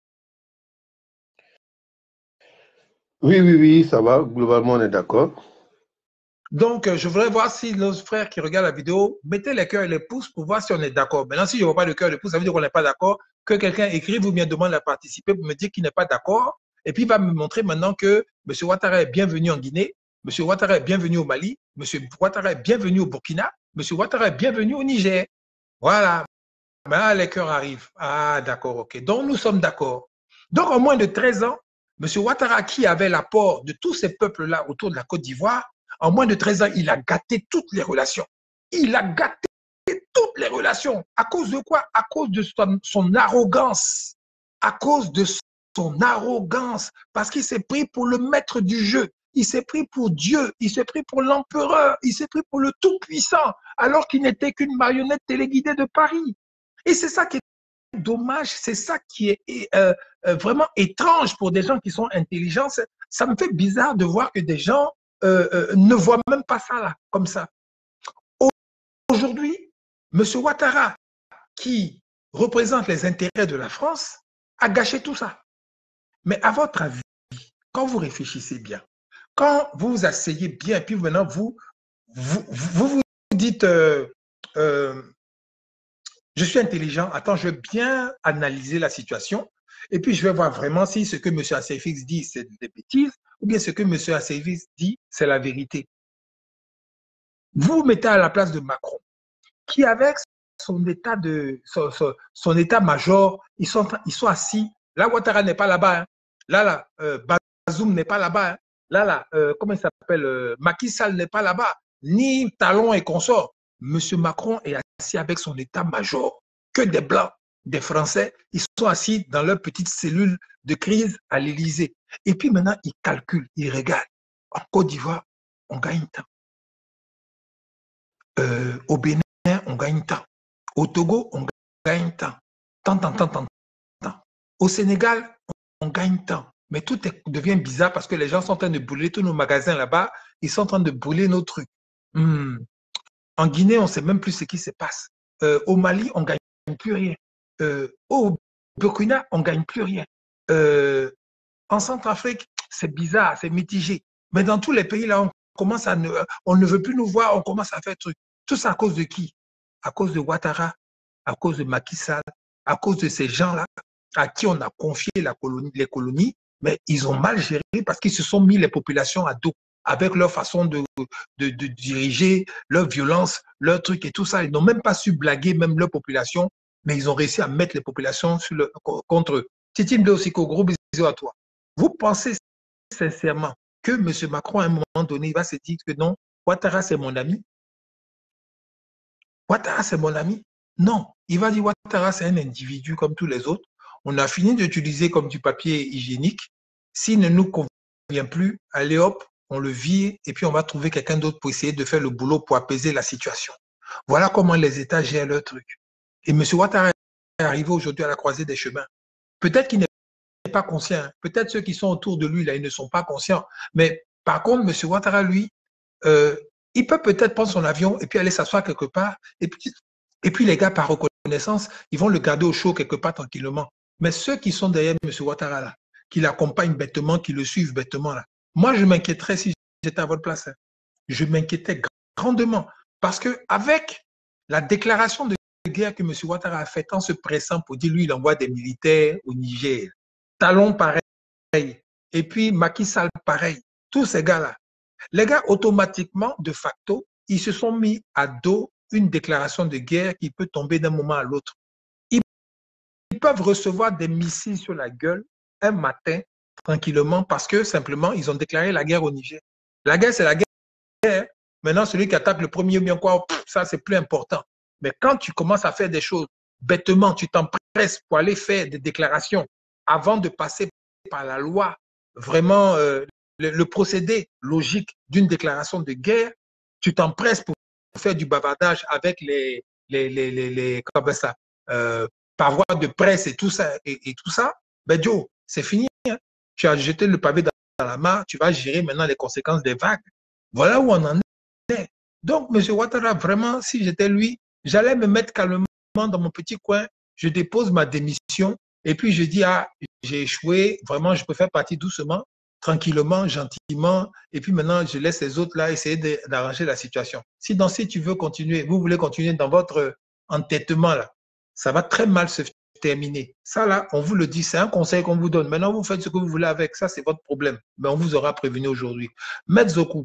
Oui, oui, oui, ça va. Globalement, on est d'accord. Donc, je voudrais voir si nos frères qui regardent la vidéo, mettez les cœurs et les pouces pour voir si on est d'accord. Maintenant, si je ne vois pas le cœur et le pouce, ça veut dire qu'on n'est pas d'accord. Que quelqu'un écrive ou bien demande à participer pour me dire qu'il n'est pas d'accord. Et puis, il va me montrer maintenant que M. Ouattara est bienvenu en Guinée, M. Ouattara est bienvenu au Mali, M. Ouattara est bienvenu au Burkina, M. Ouattara est bienvenu au Niger. Voilà. Maintenant, les cœurs arrivent. Ah, d'accord, ok. Donc, nous sommes d'accord. Donc, en moins de treize ans, M. Ouattara, qui avait l'apport de tous ces peuples-là autour de la Côte d'Ivoire, en moins de treize ans, il a gâté toutes les relations. Il a gâté toutes les relations. À cause de quoi? À cause de son, son arrogance. À cause de son arrogance. Parce qu'il s'est pris pour le maître du jeu. Il s'est pris pour Dieu. Il s'est pris pour l'empereur. Il s'est pris pour le tout-puissant. Alors qu'il n'était qu'une marionnette téléguidée de Paris. Et c'est ça qui est dommage. C'est ça qui est euh, euh, vraiment étrange pour des gens qui sont intelligents. Ça me fait bizarre de voir que des gens Euh, euh, ne voit même pas ça là, comme ça. Aujourd'hui, M. Ouattara, qui représente les intérêts de la France, a gâché tout ça. Mais à votre avis, quand vous réfléchissez bien, quand vous vous asseyez bien, et puis maintenant vous vous, vous, vous dites euh, euh, je suis intelligent, attends, je vais bien analyser la situation, et puis je vais voir vraiment si ce que M. Assayfix dit, c'est des bêtises, ou bien ce que M. Assayfix dit, c'est la vérité. Vous vous mettez à la place de Macron, qui avec son état de son, son, son état-major, ils sont, ils sont assis. Là, Ouattara n'est pas là-bas. Hein. Là, là, euh, Bazoum n'est pas là-bas. Hein. Là, là, euh, comment il s'appelle euh, Macky Sall n'est pas là-bas. Ni Talon et consorts. M. Macron est assis avec son état-major. Que des blancs. des Français, ils sont assis dans leur petite cellule de crise à l'Élysée. Et puis maintenant, ils calculent, ils regardent. En Côte d'Ivoire, on gagne tant. Euh, au Bénin, on gagne tant. Au Togo, on gagne tant. Tant, tant, tant, tant, tant. Au Sénégal, on gagne tant. Mais tout est, devient bizarre parce que les gens sont en train de brûler tous nos magasins là-bas. Ils sont en train de brûler nos trucs. Hmm. En Guinée, on ne sait même plus ce qui se passe. Euh, au Mali, on ne gagne plus rien. Euh, au Burkina, on ne gagne plus rien. Euh, en Centrafrique, c'est bizarre, c'est mitigé. Mais dans tous les pays, là, on commence à ne, on ne veut plus nous voir, on commence à faire truc. Tout ça à cause de qui? À cause de Ouattara, à cause de Macky Sall, à cause de ces gens-là à qui on a confié la colonie, les colonies, mais ils ont mal géré parce qu'ils se sont mis les populations à dos avec leur façon de, de, de diriger, leur violence, leur truc et tout ça. Ils n'ont même pas su blaguer même leur population, mais ils ont réussi à mettre les populations sur le, contre eux. Titi Mdeosiko, gros bisous à toi. Vous pensez sincèrement que M. Macron, à un moment donné, il va se dire que non, Ouattara, c'est mon ami? Ouattara, c'est mon ami? Non. Il va dire Ouattara, c'est un individu comme tous les autres. On a fini d'utiliser comme du papier hygiénique. S'il ne nous convient plus, allez hop, on le vire et puis on va trouver quelqu'un d'autre pour essayer de faire le boulot pour apaiser la situation. Voilà comment les États gèrent leur truc. Et M. Ouattara est arrivé aujourd'hui à la croisée des chemins. Peut-être qu'il n'est pas conscient. Peut-être ceux qui sont autour de lui, là, ils ne sont pas conscients. Mais par contre, M. Ouattara, lui, euh, il peut peut-être prendre son avion et puis aller s'asseoir quelque part. Et puis, et puis les gars, par reconnaissance, ils vont le garder au chaud quelque part tranquillement. Mais ceux qui sont derrière M. Ouattara, là, qui l'accompagnent bêtement, qui le suivent bêtement, là, moi, je m'inquiéterais si j'étais à votre place. Hein. Je m'inquiétais grandement. Parce qu'avec la déclaration de guerre que M. Ouattara a faite en se pressant pour dire, lui, il envoie des militaires au Niger. Talon pareil. Et puis Macky Sall pareil. Tous ces gars-là. Les gars, automatiquement, de facto, ils se sont mis à dos une déclaration de guerre qui peut tomber d'un moment à l'autre. Ils, ils peuvent recevoir des missiles sur la gueule un matin, tranquillement, parce que simplement, ils ont déclaré la guerre au Niger. La guerre, c'est la guerre. Maintenant, celui qui attaque le premier, bien quoi, ça, c'est plus important. Mais quand tu commences à faire des choses bêtement, tu t'empresses pour aller faire des déclarations avant de passer par la loi, vraiment, euh, le, le procédé logique d'une déclaration de guerre, tu t'empresses pour faire du bavardage avec les, les, les, les, les comment ça, euh, par voie de presse et tout ça, et, et tout ça, ben Joe, c'est fini. Hein? Tu as jeté le pavé dans, dans la mare, tu vas gérer maintenant les conséquences des vagues. Voilà où on en est. Donc, M. Ouattara, vraiment, si j'étais lui, j'allais me mettre calmement dans mon petit coin, je dépose ma démission et puis je dis, ah, j'ai échoué, vraiment, je préfère partir doucement, tranquillement, gentiment, et puis maintenant, je laisse les autres là essayer d'arranger la situation. Si dans si tu veux continuer, vous voulez continuer dans votre entêtement là, ça va très mal se terminer. Ça là, on vous le dit, c'est un conseil qu'on vous donne. Maintenant, vous faites ce que vous voulez avec, ça c'est votre problème. Mais on vous aura prévenu aujourd'hui. Maître Zokou.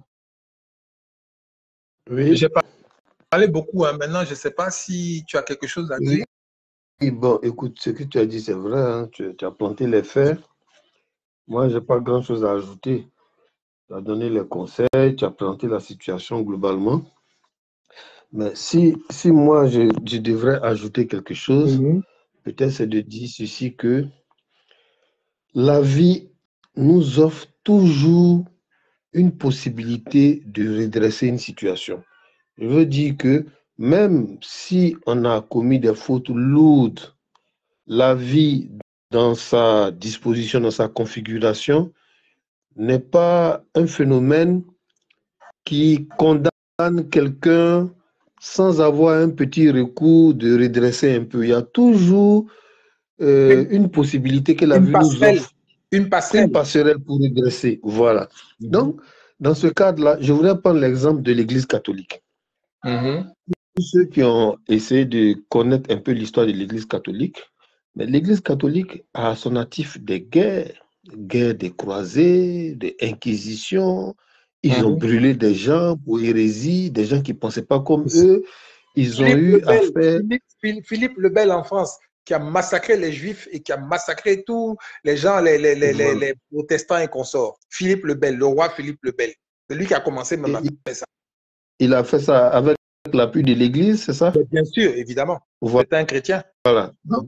Oui. J'ai parlé beaucoup, hein. Maintenant, je ne sais pas si tu as quelque chose à dire. Oui, bon, écoute, ce que tu as dit, c'est vrai, hein. tu, tu as planté les faits. Moi, je n'ai pas grand-chose à ajouter. Tu as donné les conseils, tu as planté la situation globalement. Mais si, si moi, je, je devrais ajouter quelque chose, mm-hmm. peut-être c'est de dire ceci que la vie nous offre toujours une possibilité de redresser une situation. Je veux dire que même si on a commis des fautes lourdes, la vie dans sa disposition, dans sa configuration, n'est pas un phénomène qui condamne quelqu'un sans avoir un petit recours de redresser un peu. Il y a toujours euh, une possibilité que la vie nous offre. Une passerelle. Une passerelle pour redresser. Voilà. Mm-hmm. Donc, dans ce cadre-là, je voudrais prendre l'exemple de l'Église catholique. Mm-hmm. Tous ceux qui ont essayé de connaître un peu l'histoire de l'Église catholique, mais l'Église catholique a à son actif des guerres, guerres des croisés, des inquisitions. Ils mm-hmm. ont brûlé des gens pour hérésie, des gens qui ne pensaient pas comme eux. Ils Philippe ont eu Lebel, à faire... Philippe, Philippe Lebel en France, qui a massacré les Juifs et qui a massacré tous les gens, les, les, les, voilà. les, les protestants et consorts. Philippe Lebel, le roi Philippe Lebel. C'est lui qui a commencé même à faire ça. Il a fait ça avec l'appui de l'Église, c'est ça? Bien sûr, évidemment. Voilà. C'était un chrétien. Voilà. Donc,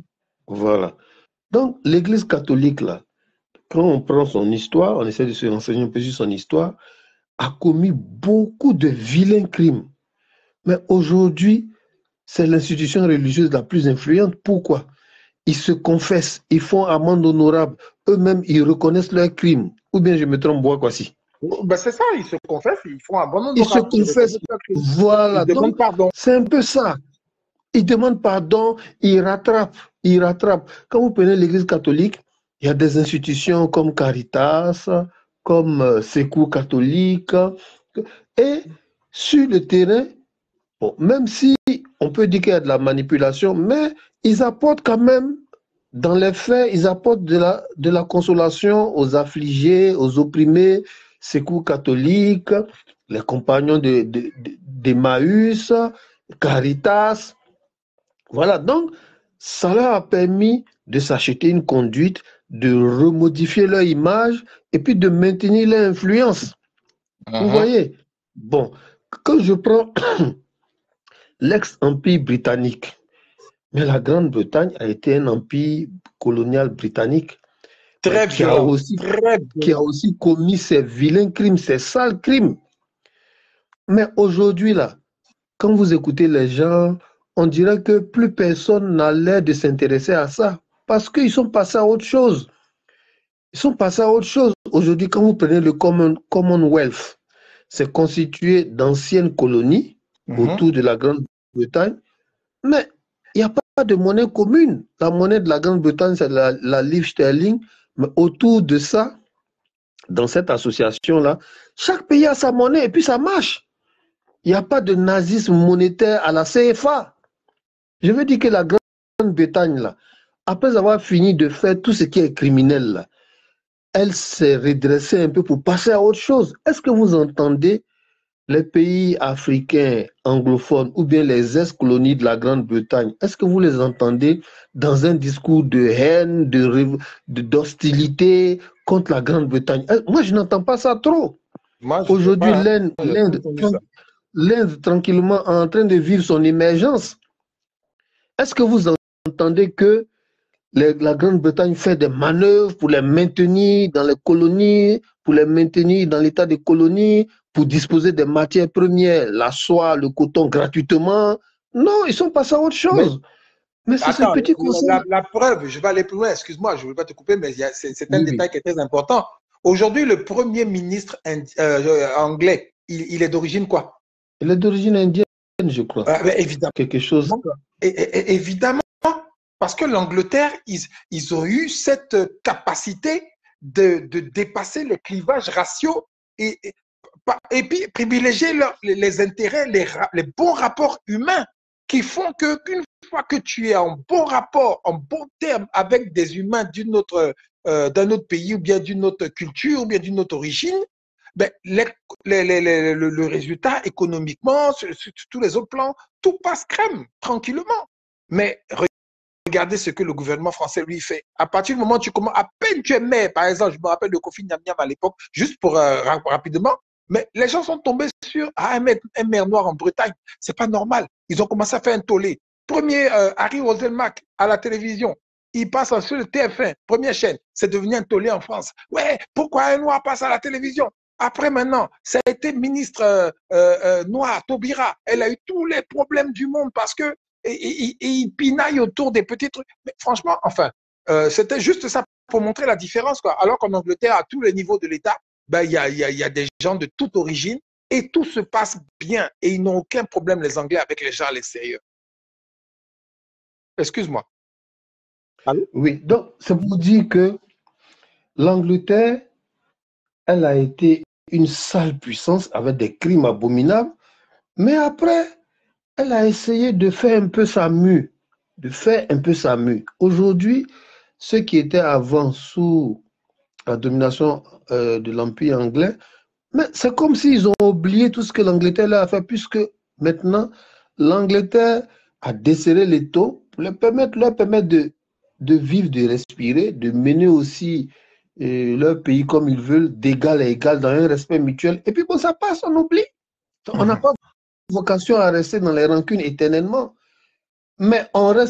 Voilà. Donc, l'Église catholique, là, quand on prend son histoire, on essaie de se renseigner un peu sur son histoire, a commis beaucoup de vilains crimes. Mais aujourd'hui, c'est l'institution religieuse la plus influente. Pourquoi? Ils se confessent, ils font amende honorable. Eux-mêmes, ils reconnaissent leurs crimes. Ou bien je me trompe, moi, quoi, si. Ben c'est ça, ils se confessent, ils font un bon Ils se honorable. confessent. Voilà. Ils demandent Donc, pardon. c'est un peu ça. Ils demandent pardon, ils rattrapent, ils rattrapent. Quand vous prenez l'Église catholique, il y a des institutions comme Caritas, comme euh, Secours catholique. Et sur le terrain, bon, même si on peut dire qu'il y a de la manipulation, mais ils apportent quand même, dans les faits, ils apportent de la, de la consolation aux affligés, aux opprimés, Secours catholique, les compagnons de, de, de, d'Emmaüs, Caritas. Voilà, donc ça leur a permis de s'acheter une conduite, de remodifier leur image et puis de maintenir leur influence. Uh-huh. Vous voyez? Bon, quand je prends l'ex-empire britannique, mais la Grande-Bretagne a été un empire colonial britannique très qui, a aussi, très qui a aussi commis ces vilains crimes, ces sales crimes. Mais aujourd'hui, là, quand vous écoutez les gens, on dirait que plus personne n'a l'air de s'intéresser à ça parce qu'ils sont passés à autre chose. Ils sont passés à autre chose. Aujourd'hui, quand vous prenez le Common, Commonwealth, c'est constitué d'anciennes colonies mm-hmm. autour de la Grande-Bretagne, mais il n'y a pas de monnaie commune. La monnaie de la Grande-Bretagne, c'est la, la livre sterling, mais autour de ça, dans cette association-là, chaque pays a sa monnaie et puis ça marche. Il n'y a pas de nazisme monétaire à la C F A. Je veux dire que la Grande-Bretagne, là, après avoir fini de faire tout ce qui est criminel, là, elle s'est redressée un peu pour passer à autre chose. Est-ce que vous entendez les pays africains anglophones ou bien les ex-colonies de la Grande-Bretagne, est-ce que vous les entendez dans un discours de haine, de, d'hostilité contre la Grande-Bretagne? Moi, je n'entends pas ça trop. Aujourd'hui, l'Inde, l'Inde, l'Inde, tranquillement, est en train de vivre son émergence. Est-ce que vous entendez que les, la Grande-Bretagne fait des manœuvres pour les maintenir dans les colonies, pour les maintenir dans l'état de colonie, pour disposer des matières premières, la soie, le coton gratuitement? Non, ils sont passés à autre chose. Mais, mais c'est ce petit conseil. La, la preuve, je vais aller plus loin, excuse-moi, je ne veux pas te couper, mais c'est un oui, détail oui. qui est très important. Aujourd'hui, le premier ministre euh, anglais, il, il est d'origine quoi? Il est d'origine indienne, je crois. Ah, évidemment. Quelque chose. Et, et, évidemment, parce que l'Angleterre, ils, ils ont eu cette capacité de, de dépasser les clivages raciaux et, et, et puis privilégier leur, les, les intérêts, les, les bons rapports humains qui font que qu'une fois que tu es en bon rapport, en bon terme avec des humains d'une autre, euh, d'un autre pays ou bien d'une autre culture ou bien d'une autre origine, ben, les, les, les, les, le, le résultat économiquement, sur, sur, sur tous les autres plans, tout passe crème, tranquillement. Mais regardez ce que le gouvernement français lui fait. À partir du moment où tu commences, à peine tu es maire, par exemple, je me rappelle de Kofi Niam Niam à l'époque, juste pour euh, rapidement, mais les gens sont tombés sur ah, un, maire, un maire noir en Bretagne. C'est pas normal. Ils ont commencé à faire un tollé. Premier, euh, Harry Roselmack à la télévision. Il passe sur le T F un, première chaîne. C'est devenu un tollé en France. Ouais, pourquoi un noir passe à la télévision? Après, maintenant, ça a été ministre euh, euh, noir, Taubira. Elle a eu tous les problèmes du monde parce que et, et, et il pinaille autour des petits trucs. Mais franchement, enfin, euh, c'était juste ça pour montrer la différence, quoi. Alors qu'en Angleterre, à tous les niveaux de l'État, ben, il y a, y a, y a des gens de toute origine et tout se passe bien. Et ils n'ont aucun problème, les Anglais, avec les gens à l'extérieur. Excuse-moi. Oui, donc c'est pour dire que l'Angleterre, elle a été une sale puissance avec des crimes abominables, mais après, elle a essayé de faire un peu sa mue, de faire un peu sa mue. Aujourd'hui, ceux qui étaient avant sous la domination euh, de l'Empire anglais, mais c'est comme s'ils ont oublié tout ce que l'Angleterre leur a fait, puisque maintenant, l'Angleterre a desserré les taux pour leur permettre, leur permettre de, de vivre, de respirer, de mener aussi euh, leur pays comme ils veulent, d'égal à égal, dans un respect mutuel. Et puis bon, ça passe, on oublie. On n'a pas vocation à rester dans les rancunes éternellement, mais on reste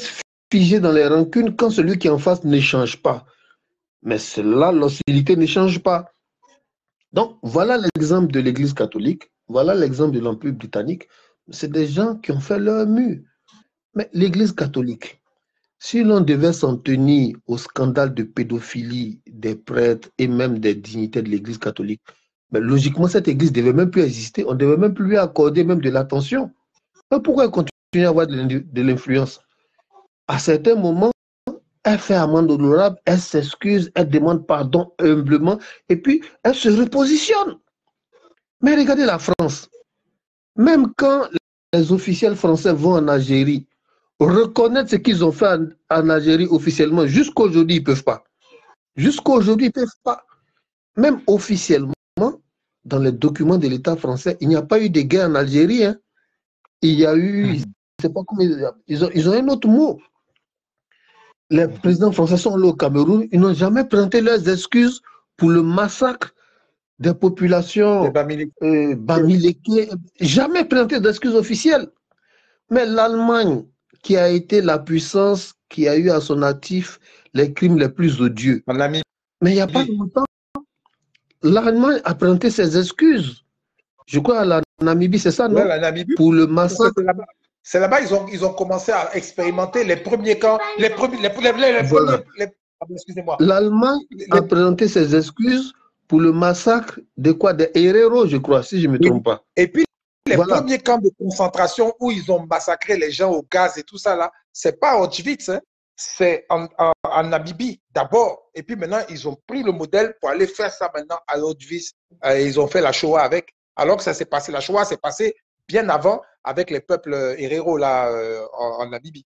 figé dans les rancunes quand celui qui est en face ne change pas. Mais là, l'hostilité ne change pas. Donc, voilà l'exemple de l'Église catholique, voilà l'exemple de l'Empire britannique. C'est des gens qui ont fait leur mue. Mais l'Église catholique, si l'on devait s'en tenir au scandale de pédophilie des prêtres et même des dignitaires de l'Église catholique, mais logiquement, cette Église ne devait même plus exister. On ne devait même plus lui accorder même de l'attention. Mais pourquoi elle continue à avoir de l'influence? À certains moments, elle fait amende honorable, elle s'excuse, elle demande pardon humblement, et puis elle se repositionne. Mais regardez la France. Même quand les officiels français vont en Algérie, reconnaître ce qu'ils ont fait en, en Algérie officiellement, jusqu'à aujourd'hui, ils ne peuvent pas. Jusqu'à aujourd'hui, ils ne peuvent pas. Même officiellement, dans les documents de l'État français, il n'y a pas eu de guerre en Algérie. Hein. Il y a eu, je ne sais pas comment ils ont, ils ont un autre mot. Les présidents français sont là au Cameroun, ils n'ont jamais présenté leurs excuses pour le massacre des populations euh, bamileke, jamais présenté d'excuses officielles. Mais l'Allemagne, qui a été la puissance qui a eu à son actif les crimes les plus odieux, mais il n'y a pas longtemps, l'Allemagne a présenté ses excuses. Je crois à la Namibie, c'est ça, non? Ouais, la Namibie, pour le massacre. C'est là-bas, ils ont, ils ont commencé à expérimenter les premiers camps, les premiers, les, les, les, les voilà. premiers, excusez-moi. L'Allemagne les... a présenté ses excuses pour le massacre de quoi? Des Herero, je crois, si je ne me trompe pas. Et puis, les voilà. premiers camps de concentration où ils ont massacré les gens au gaz et tout ça, là, c'est pas à Auschwitz, hein, c'est en, en, en Namibie d'abord. Et puis maintenant, ils ont pris le modèle pour aller faire ça maintenant à Auschwitz. Euh, ils ont fait la Shoah avec. Alors que ça s'est passé, la Shoah s'est passée bien avant avec les peuples Herero là euh, en, en Namibie.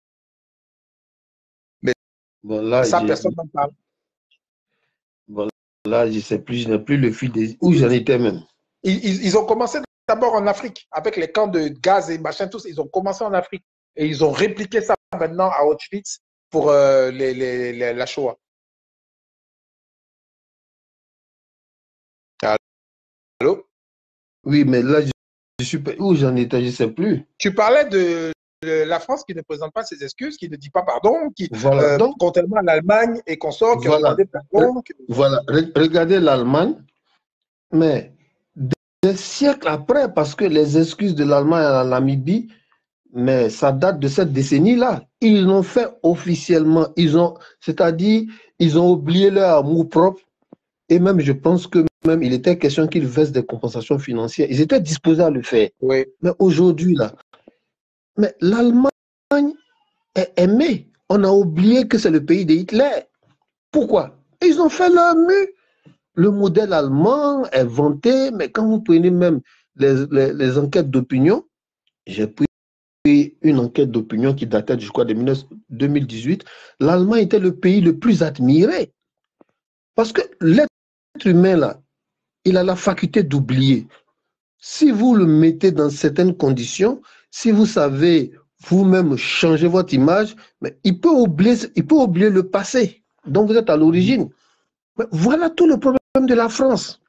Mais bon, là, ça, personne n'en parle. Bon, là, je ne sais plus, je n'ai plus le fil des... où j'en étais même. Ils, ils, ils ont commencé d'abord en Afrique avec les camps de gaz et machin, tous. Ils ont commencé en Afrique et ils ont répliqué ça maintenant à Auschwitz pour euh, les, les, les, la Shoah. Allô? Oui, mais là, je, je suis où j'en étais, je ne sais plus. Tu parlais de, de la France qui ne présente pas ses excuses, qui ne dit pas pardon, qui, voilà. euh, Donc, contrairement à l'Allemagne et qu'on sort, qui voilà. ont demandé pardon. Que... Voilà, regardez l'Allemagne, mais des siècles après, parce que les excuses de l'Allemagne à la Namibie, mais ça date de cette décennie-là. Ils l'ont fait officiellement, ils ont, c'est-à-dire, ils ont oublié leur amour propre, et même, je pense que même, il était question qu'ils versent des compensations financières. Ils étaient disposés à le faire. Oui. Mais aujourd'hui, là, mais l'Allemagne est aimée. On a oublié que c'est le pays de Hitler. Pourquoi? Ils ont fait leur mue. Le modèle allemand est vanté, mais quand vous prenez même les, les, les enquêtes d'opinion, j'ai pris une enquête d'opinion qui datait, je crois, de deux mille dix-huit, l'Allemagne était le pays le plus admiré. Parce que l'être humain, là, il a la faculté d'oublier. Si vous le mettez dans certaines conditions, si vous savez vous-même changer votre image, mais il peut oublier, il peut oublier le passé dont vous êtes à l'origine. Voilà tout le problème de la France.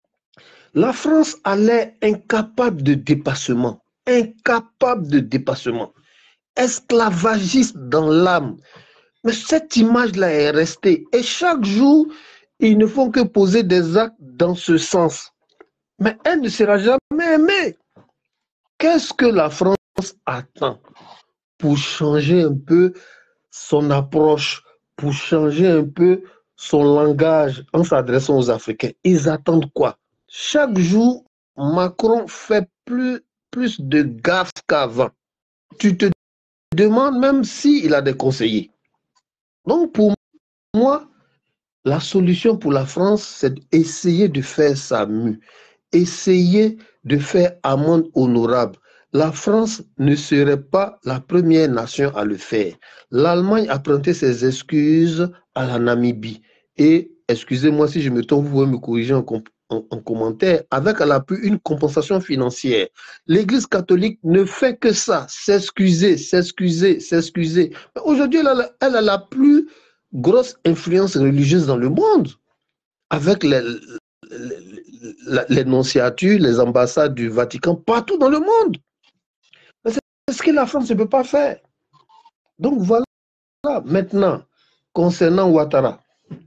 La France allait incapable de dépassement, incapable de dépassement, esclavagiste dans l'âme. Mais cette image-là est restée. Et chaque jour, ils ne font que poser des actes dans ce sens. Mais elle ne sera jamais aimée. Qu'est-ce que la France attend pour changer un peu son approche, pour changer un peu son langage en s'adressant aux Africains? Ils attendent quoi? Chaque jour, Macron fait plus, plus de gaffes qu'avant. Tu te demandes même s'il a des conseillers. Donc pour moi, la solution pour la France, c'est d'essayer de faire sa mue, essayer de faire amende honorable. La France ne serait pas la première nation à le faire. L'Allemagne a présenté ses excuses à la Namibie. Et, excusez-moi si je me trompe, vous pouvez me corriger en, en, en commentaire, avec à l'appui une compensation financière. L'Église catholique ne fait que ça, s'excuser, s'excuser, s'excuser. Aujourd'hui, elle, elle a la plus grosse influence religieuse dans le monde, avec les, les, les nonciatures, les ambassades du Vatican, partout dans le monde. C'est ce que la France ne peut pas faire. Donc voilà Maintenant, concernant Ouattara.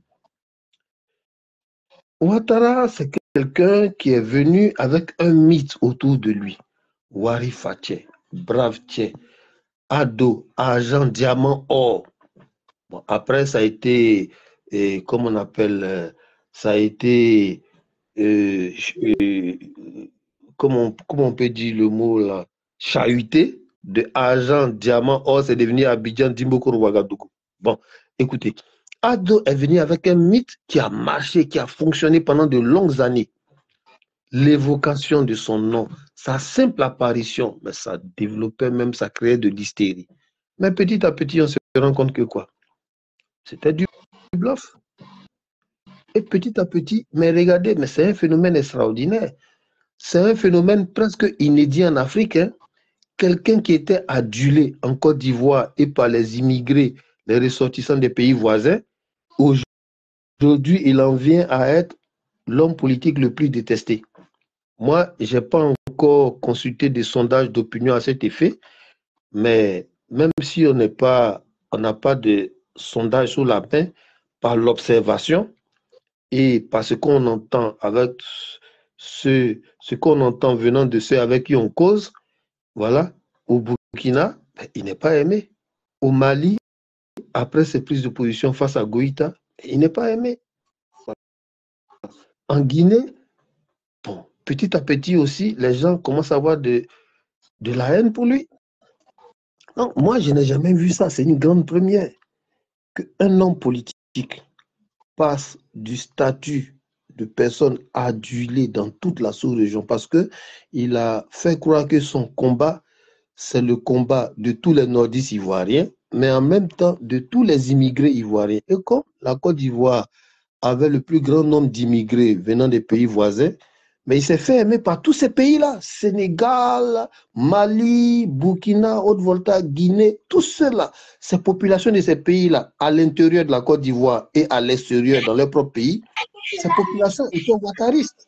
Ouattara, c'est quelqu'un qui est venu avec un mythe autour de lui. Wari Fatché, Brave Tché, Ado, argent, diamant, or. Bon, après, ça a été, euh, comment on appelle, euh, ça a été, euh, euh, comment, comment on peut dire le mot là, chahuté, de argent, diamant, or, c'est devenu Abidjan, Dimbokoro, Ouagadougou. Bon, écoutez, Ado est venu avec un mythe qui a marché, qui a fonctionné pendant de longues années. L'évocation de son nom, sa simple apparition, mais ça développait même, ça créait de l'hystérie. Mais petit à petit, on se rend compte que quoi? C'était du bluff. Et petit à petit, mais regardez, mais c'est un phénomène extraordinaire. C'est un phénomène presque inédit en Afrique. Hein? Quelqu'un qui était adulé en Côte d'Ivoire et par les immigrés, les ressortissants des pays voisins, aujourd'hui, il en vient à être l'homme politique le plus détesté. Moi, je n'ai pas encore consulté des sondages d'opinion à cet effet, mais même si on n'est pas, on n'a pas de sondage sous la main, par l'observation et par ce qu'on entend avec ce, ce qu'on entend venant de ceux avec qui on cause, voilà, au Burkina, ben, il n'est pas aimé. Au Mali, après ses prises de position face à Goïta, il n'est pas aimé. En Guinée, bon, petit à petit aussi, les gens commencent à avoir de, de la haine pour lui. Non, moi, je n'ai jamais vu ça. C'est une grande première. Qu'un homme politique passe du statut de personne adulée dans toute la sous-région parce qu'il a fait croire que son combat, c'est le combat de tous les nordistes ivoiriens, mais en même temps de tous les immigrés ivoiriens. Et comme la Côte d'Ivoire avait le plus grand nombre d'immigrés venant des pays voisins, mais il s'est fait aimer par tous ces pays-là, Sénégal, Mali, Burkina, Haute-Volta, Guinée, tous ceux-là, ces populations de ces pays-là, à l'intérieur de la Côte d'Ivoire et à l'extérieur, dans leur propre pays, ces populations étaient ouattaristes.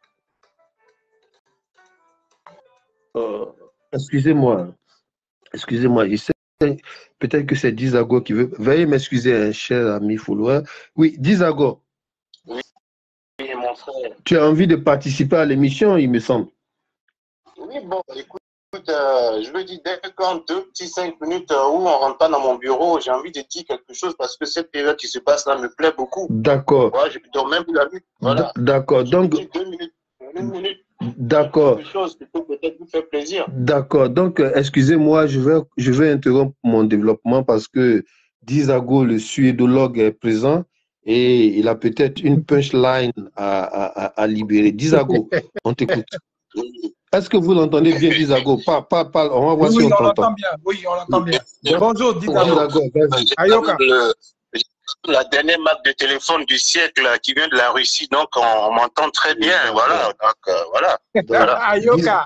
Euh, excusez-moi, excusez-moi, peut-être que c'est Dizago qui veut. Veuillez m'excuser, hein, cher ami follower. Oui, Dizago. Oui. Mon frère. Tu as envie de participer à l'émission, il me semble. Oui, bon, écoute, euh, je veux dire, dès qu'en deux petits cinq minutes euh, où on ne rentre pas dans mon bureau, j'ai envie de dire quelque chose parce que cette période qui se passe là me plaît beaucoup. D'accord. Ouais, je dors même plus la nuit. Voilà. D'accord. Donc, deux minutes, une minute. D'accord. Quelque chose qui peut peut-être vous faire plaisir. D'accord. Donc, euh, excusez-moi, je vais, je vais interrompre mon développement parce que Dizago, le suédologue, est présent. Et il a peut-être une punchline à, à, à libérer. Dizago, on t'écoute. Est-ce que vous l'entendez bien, Dizago? Pas, pas, pas, on va voir oui, si oui, on, on t'entend. l'entend bien. Oui, on l'entend bien. Bonjour, Dizago. Ayoka. La dernière marque de téléphone du siècle qui vient de la Russie, donc on, on m'entend très bien. Oui, voilà. Donc, euh, voilà. voilà. Ayoka.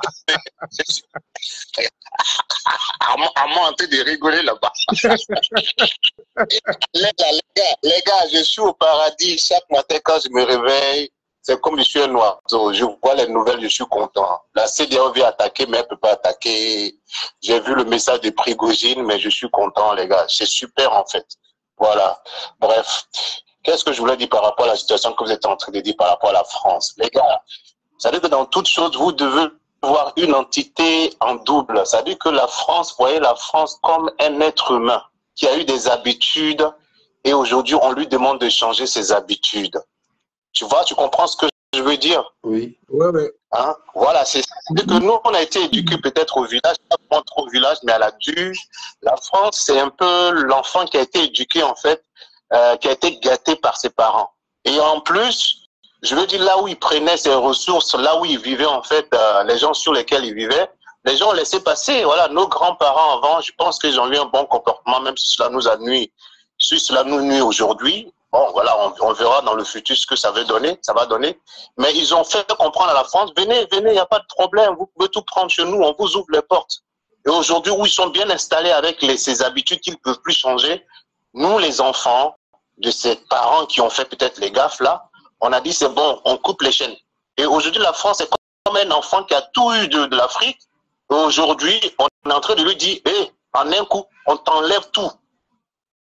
À moi en train de rigoler là-bas. les, gars, les, gars, les gars, je suis au paradis. Chaque matin quand je me réveille, c'est comme je suis un oiseau. Je vois les nouvelles, je suis content. La C D A O vient attaquer, mais elle ne peut pas attaquer. J'ai vu le message de Prigogine, mais je suis content, les gars. C'est super en fait. Voilà. Bref. Qu'est-ce que je voulais dire par rapport à la situation que vous êtes en train de dire par rapport à la France? Les gars, ça veut dire que dans toute chose, vous devez voir une entité en double. Ça veut dire que la France, voyez la France comme un être humain qui a eu des habitudes et aujourd'hui, on lui demande de changer ses habitudes. Tu vois, tu comprends ce que je veux dire? Oui. Oui, oui. Hein? Voilà, c'est que nous, on a été éduqués peut-être au village, pas trop au village, mais à la dure. La France, c'est un peu l'enfant qui a été éduqué, en fait, euh, qui a été gâté par ses parents. Et en plus, je veux dire, là où il prenait ses ressources, là où il vivait, en fait, euh, les gens sur lesquels il vivait, les gens laissaient passer. Voilà, nos grands-parents avant, je pense qu'ils ont eu un bon comportement, même si cela nous a nuit, si cela nous nuit aujourd'hui. Bon, voilà, on, on verra dans le futur ce que ça va donner, ça va donner. Mais ils ont fait comprendre à la France, venez, venez, il n'y a pas de problème, vous pouvez tout prendre chez nous, on vous ouvre les portes. Et aujourd'hui, où ils sont bien installés avec les, ces habitudes qu'ils ne peuvent plus changer, nous, les enfants de ces parents qui ont fait peut-être les gaffes là, on a dit c'est bon, on coupe les chaînes. Et aujourd'hui, la France est comme un enfant qui a tout eu de, de l'Afrique. Aujourd'hui, on est en train de lui dire, hé, hey, en un coup, on t'enlève tout.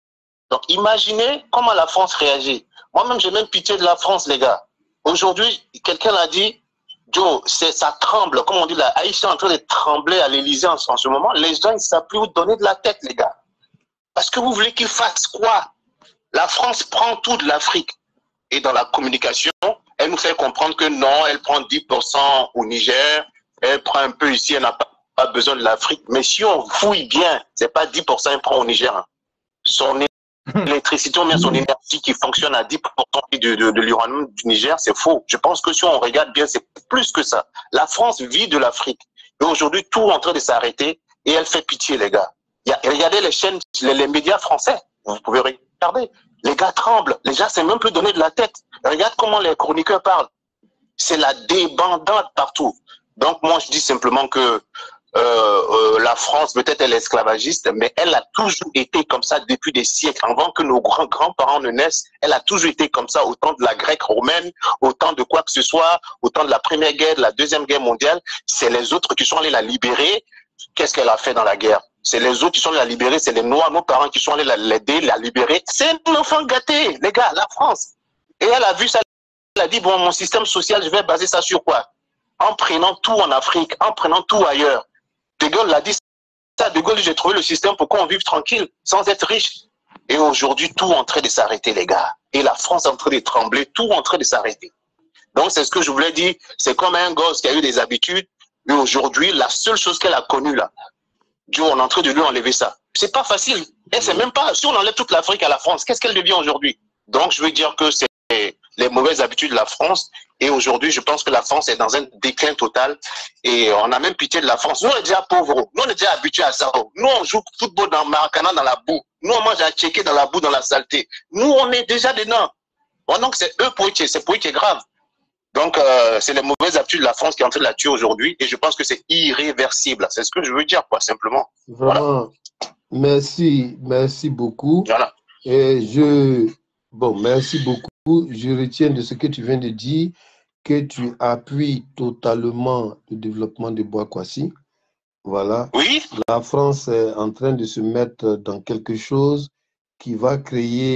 Donc, imaginez comment la France réagit. Moi-même, j'ai même pitié de la France, les gars. Aujourd'hui, quelqu'un a dit, Joe, ça tremble. Comme on dit, la Aïcha est en train de trembler à l'Élysée en, en ce moment. Les gens, ils ne savent plus où donner de la tête, les gars. Parce que vous voulez qu'ils fassent quoi? La France prend tout de l'Afrique. Et dans la communication, elle nous fait comprendre que non, elle prend dix pour cent au Niger, elle prend un peu ici, elle n'a pas, pas besoin de l'Afrique. Mais si on fouille bien, ce n'est pas dix pour cent qu'elle prend au Niger. Hein. Son électricité, ou bien son énergie qui fonctionne à dix pour cent de, de, de l'uranium du Niger, c'est faux. Je pense que si on regarde bien, c'est plus que ça. La France vit de l'Afrique. Et aujourd'hui, tout est en train de s'arrêter et elle fait pitié, les gars. Il y a, regardez les chaînes, les, les médias français. Vous pouvez regarder. Les gars tremblent. Les gens ne savent même plus donner de la tête. Regarde comment les chroniqueurs parlent. C'est la débandade partout. Donc, moi, je dis simplement que euh, euh, la France, peut-être elle est esclavagiste, mais elle a toujours été comme ça depuis des siècles. Avant que nos grands-grands-parents ne naissent, elle a toujours été comme ça au temps de la grecque romaine, au temps de quoi que ce soit, au temps de la première guerre, de la deuxième guerre mondiale. C'est les autres qui sont allés la libérer. Qu'est-ce qu'elle a fait dans la guerre? C'est les autres qui sont allés la libérer, c'est les Noirs, nos parents qui sont allés l'aider, la libérer. C'est un enfant gâté, les gars, la France. Et elle a vu ça, elle a dit, bon, mon système social, je vais baser ça sur quoi? En prenant tout en Afrique, en prenant tout ailleurs. De Gaulle l'a dit ça, De Gaulle, j'ai trouvé le système pour qu'on vive tranquille, sans être riche. Et aujourd'hui, tout est en train de s'arrêter, les gars. Et la France est en train de trembler, tout est en train de s'arrêter. Donc, c'est ce que je voulais dire. C'est comme un gosse qui a eu des habitudes. Et aujourd'hui, la seule chose qu'elle a connue, là, Dieu, on est en train de lui enlever ça. C'est pas facile. Et c'est même pas, si on enlève toute l'Afrique à la France, qu'est-ce qu'elle devient aujourd'hui? Donc, je veux dire que c'est les mauvaises habitudes de la France. Et aujourd'hui, je pense que la France est dans un déclin total. Et on a même pitié de la France. Nous, on est déjà pauvres. Nous, on est déjà habitués à ça. Nous, on joue football dans Maracana, dans la boue. Nous, on mange à checker dans la boue, dans la saleté. Nous, on est déjà dedans. Bon, donc, c'est eux pour qui c'est pour qui est grave. Donc, euh, c'est les mauvaises habitudes de la France qui est en train de la tuer aujourd'hui. Et je pense que c'est irréversible. C'est ce que je veux dire, quoi, simplement. Vraiment, voilà. merci, merci beaucoup. Voilà. Et je, bon, merci beaucoup. Je retiens de ce que tu viens de dire que tu appuies totalement le développement de Boakwasi. Voilà. Oui. La France est en train de se mettre dans quelque chose qui va créer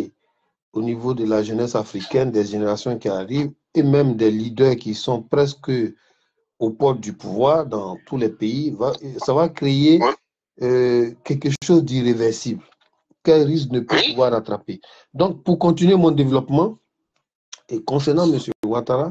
au niveau de la jeunesse africaine des générations qui arrivent et même des leaders qui sont presque aux portes du pouvoir dans tous les pays. Va, ça va créer euh, quelque chose d'irréversible qu'un risque ne peut pouvoir rattraper. Donc, pour continuer mon développement, et concernant M. Ouattara,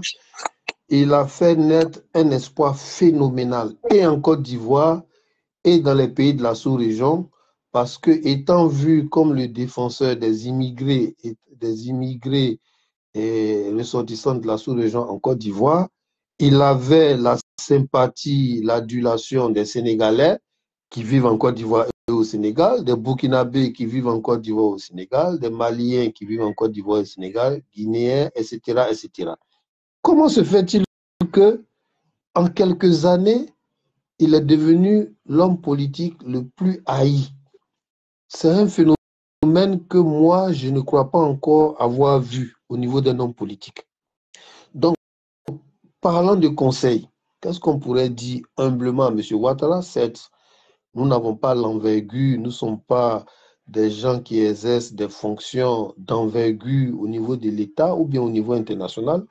il a fait naître un espoir phénoménal, et en Côte d'Ivoire, et dans les pays de la sous-région, parce que, étant vu comme le défenseur des immigrés, des immigrés et ressortissants de la sous-région en Côte d'Ivoire, il avait la sympathie, l'adulation des Sénégalais qui vivent en Côte d'Ivoire et au Sénégal, des Burkinabés qui vivent en Côte d'Ivoire au Sénégal, des Maliens qui vivent en Côte d'Ivoire et au Sénégal, Guinéens, et cetera, et cetera. Comment se fait-il que, en quelques années, il est devenu l'homme politique le plus haï? C'est un phénomène que moi, je ne crois pas encore avoir vu au niveau d'un homme politique. Donc, parlant de conseils, qu'est-ce qu'on pourrait dire humblement à M. Ouattara? Certes, nous n'avons pas l'envergure, nous ne sommes pas des gens qui exercent des fonctions d'envergure au niveau de l'État ou bien au niveau international.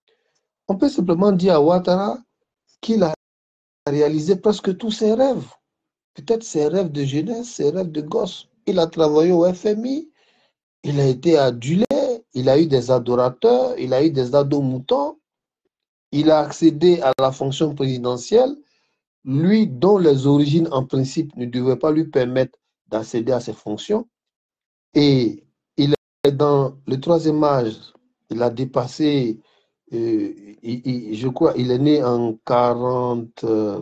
On peut simplement dire à Ouattara qu'il a réalisé presque tous ses rêves. Peut-être ses rêves de jeunesse, ses rêves de gosse. Il a travaillé au F M I, il a été adulé, il a eu des adorateurs, il a eu des ados-moutons, il a accédé à la fonction présidentielle, lui dont les origines en principe ne devaient pas lui permettre d'accéder à ces fonctions. Et il est dans le troisième âge, il a dépassé, euh, il, il, je crois, il est né en quarante, euh,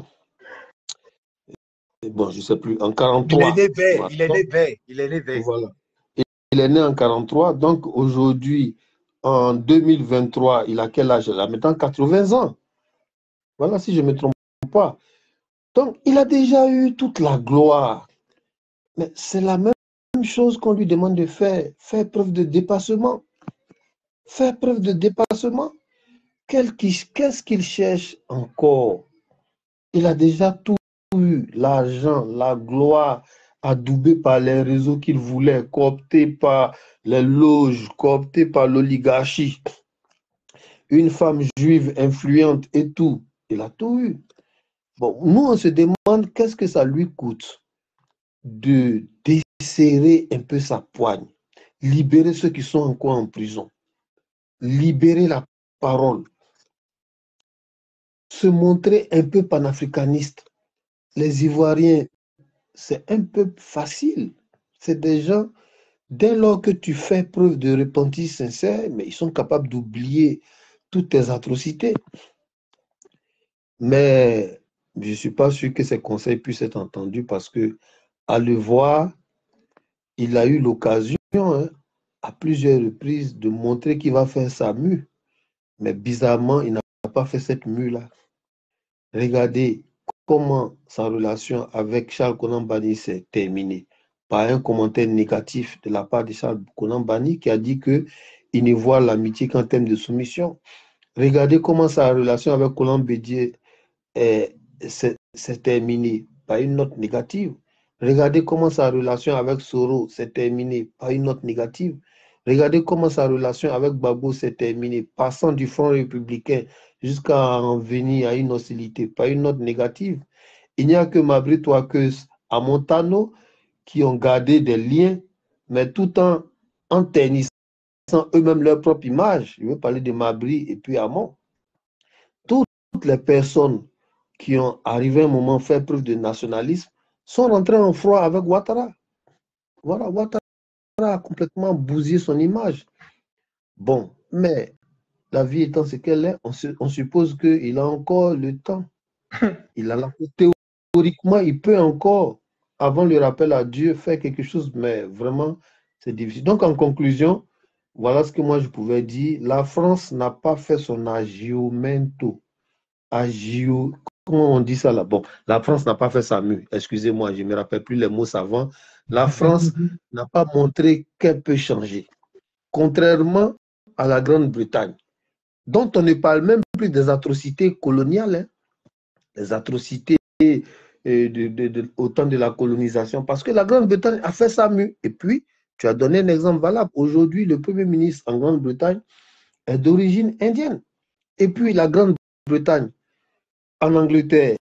bon, je ne sais plus, en quarante-trois. Il est né vert, il est né vert, il est né vert. Voilà. Il est né en quarante-trois, donc aujourd'hui, en deux mille vingt-trois, il a quel âge? Il a maintenant quatre-vingts ans. Voilà, si je ne me trompe pas. Donc, il a déjà eu toute la gloire. Mais c'est la même chose qu'on lui demande de faire. Faire preuve de dépassement. Faire preuve de dépassement. Qu'est-ce qu'il cherche encore? Il a déjà tout eu. L'argent, la gloire, adoubés par les réseaux qu'il voulait, cooptés par les loges, cooptés par l'oligarchie. Une femme juive influente et tout. Il a tout eu. Bon, nous, on se demande qu'est-ce que ça lui coûte de desserrer un peu sa poigne, libérer ceux qui sont encore en prison, libérer la parole, se montrer un peu panafricaniste. Les Ivoiriens, c'est un peu facile. C'est des gens, dès lors que tu fais preuve de repentir sincère, mais ils sont capables d'oublier toutes tes atrocités. Mais je ne suis pas sûr que ces conseils puissent être entendus parce que, à le voir, il a eu l'occasion, hein, à plusieurs reprises, de montrer qu'il va faire sa mue. Mais bizarrement, il n'a pas fait cette mue-là. Regardez comment sa relation avec Charles Konan Banny s'est terminée par un commentaire négatif de la part de Charles Konan Banny qui a dit qu'il ne voit l'amitié qu'en termes de soumission. Regardez comment sa relation avec Konan Bédié s'est terminée par une note négative. Regardez comment sa relation avec Soro s'est terminée par une note négative. Regardez comment sa relation avec Gbagbo s'est terminée, passant du Front républicain jusqu'à en venir à une hostilité, par une note négative. Il n'y a que Mabry Touakeus à Montano qui ont gardé des liens, mais tout en, en ternissant eux-mêmes leur propre image. Je veux parler de Mabry et puis Amon. Toutes les personnes qui ont arrivé à un moment fait preuve de nationalisme sont rentrées en froid avec Ouattara. Voilà, Ouattara a complètement bousillé son image. Bon, mais la vie étant ce qu'elle est, on, se, on suppose qu'il a encore le temps. Il a la, théoriquement, il peut encore, avant le rappel à Dieu, faire quelque chose, mais vraiment, c'est difficile. Donc, en conclusion, voilà ce que moi je pouvais dire. La France n'a pas fait son agiomento. Agio, comment on dit ça là? Bon, la France n'a pas fait sa mue. Excusez-moi, je ne me rappelle plus les mots savants. La France n'a pas montré qu'elle peut changer. Contrairement à la Grande-Bretagne, dont on ne parle même plus des atrocités coloniales, hein, les atrocités de, de, de, de, au temps de la colonisation, parce que la Grande-Bretagne a fait sa mue. Et puis, tu as donné un exemple valable. Aujourd'hui, le Premier ministre en Grande-Bretagne est d'origine indienne. Et puis, la Grande-Bretagne, en Angleterre,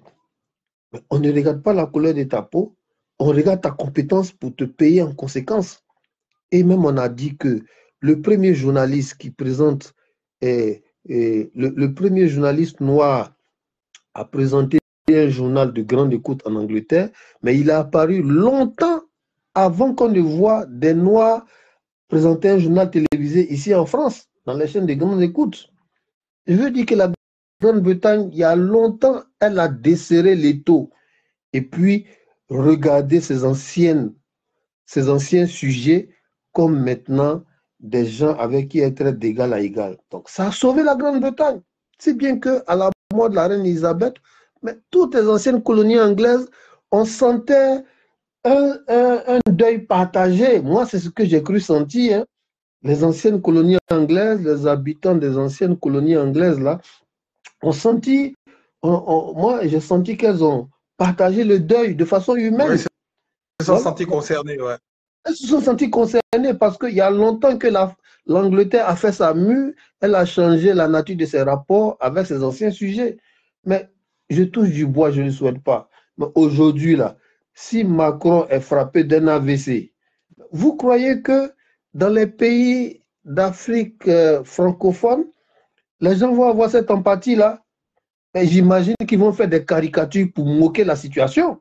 on ne regarde pas la couleur de ta peau, on regarde ta compétence pour te payer en conséquence. Et même on a dit que le premier journaliste qui présente, eh, eh, le, le premier journaliste noir à présenter un journal de grande écoute en Angleterre, mais il a apparu longtemps avant qu'on ne voit des Noirs présenter un journal télévisé ici en France, dans les chaînes de grande écoute. Je veux dire que la Grande-Bretagne, il y a longtemps, elle a desserré l'étau. Et puis, regardez ces, anciennes, ces anciens sujets comme maintenant des gens avec qui elle traite d'égal à égal. Donc, ça a sauvé la Grande-Bretagne. Si bien qu'à la mort de la reine Elisabeth, mais toutes les anciennes colonies anglaises, on sentait un, un, un deuil partagé. Moi, c'est ce que j'ai cru sentir. Hein. Les anciennes colonies anglaises, les habitants des anciennes colonies anglaises, là, ont senti, on, on, moi, j'ai senti qu'elles ont partagé le deuil de façon humaine. Oui, elles se sont senties concernées, ouais. Elles se sont senties concernées parce qu'il y a longtemps que l'Angleterre a fait sa mue, elle a changé la nature de ses rapports avec ses anciens sujets. Mais je touche du bois, je ne le souhaite pas. Mais aujourd'hui, là, si Macron est frappé d'un A V C, vous croyez que dans les pays d'Afrique euh, francophone, les gens vont avoir cette empathie-là? Et j'imagine qu'ils vont faire des caricatures pour moquer la situation.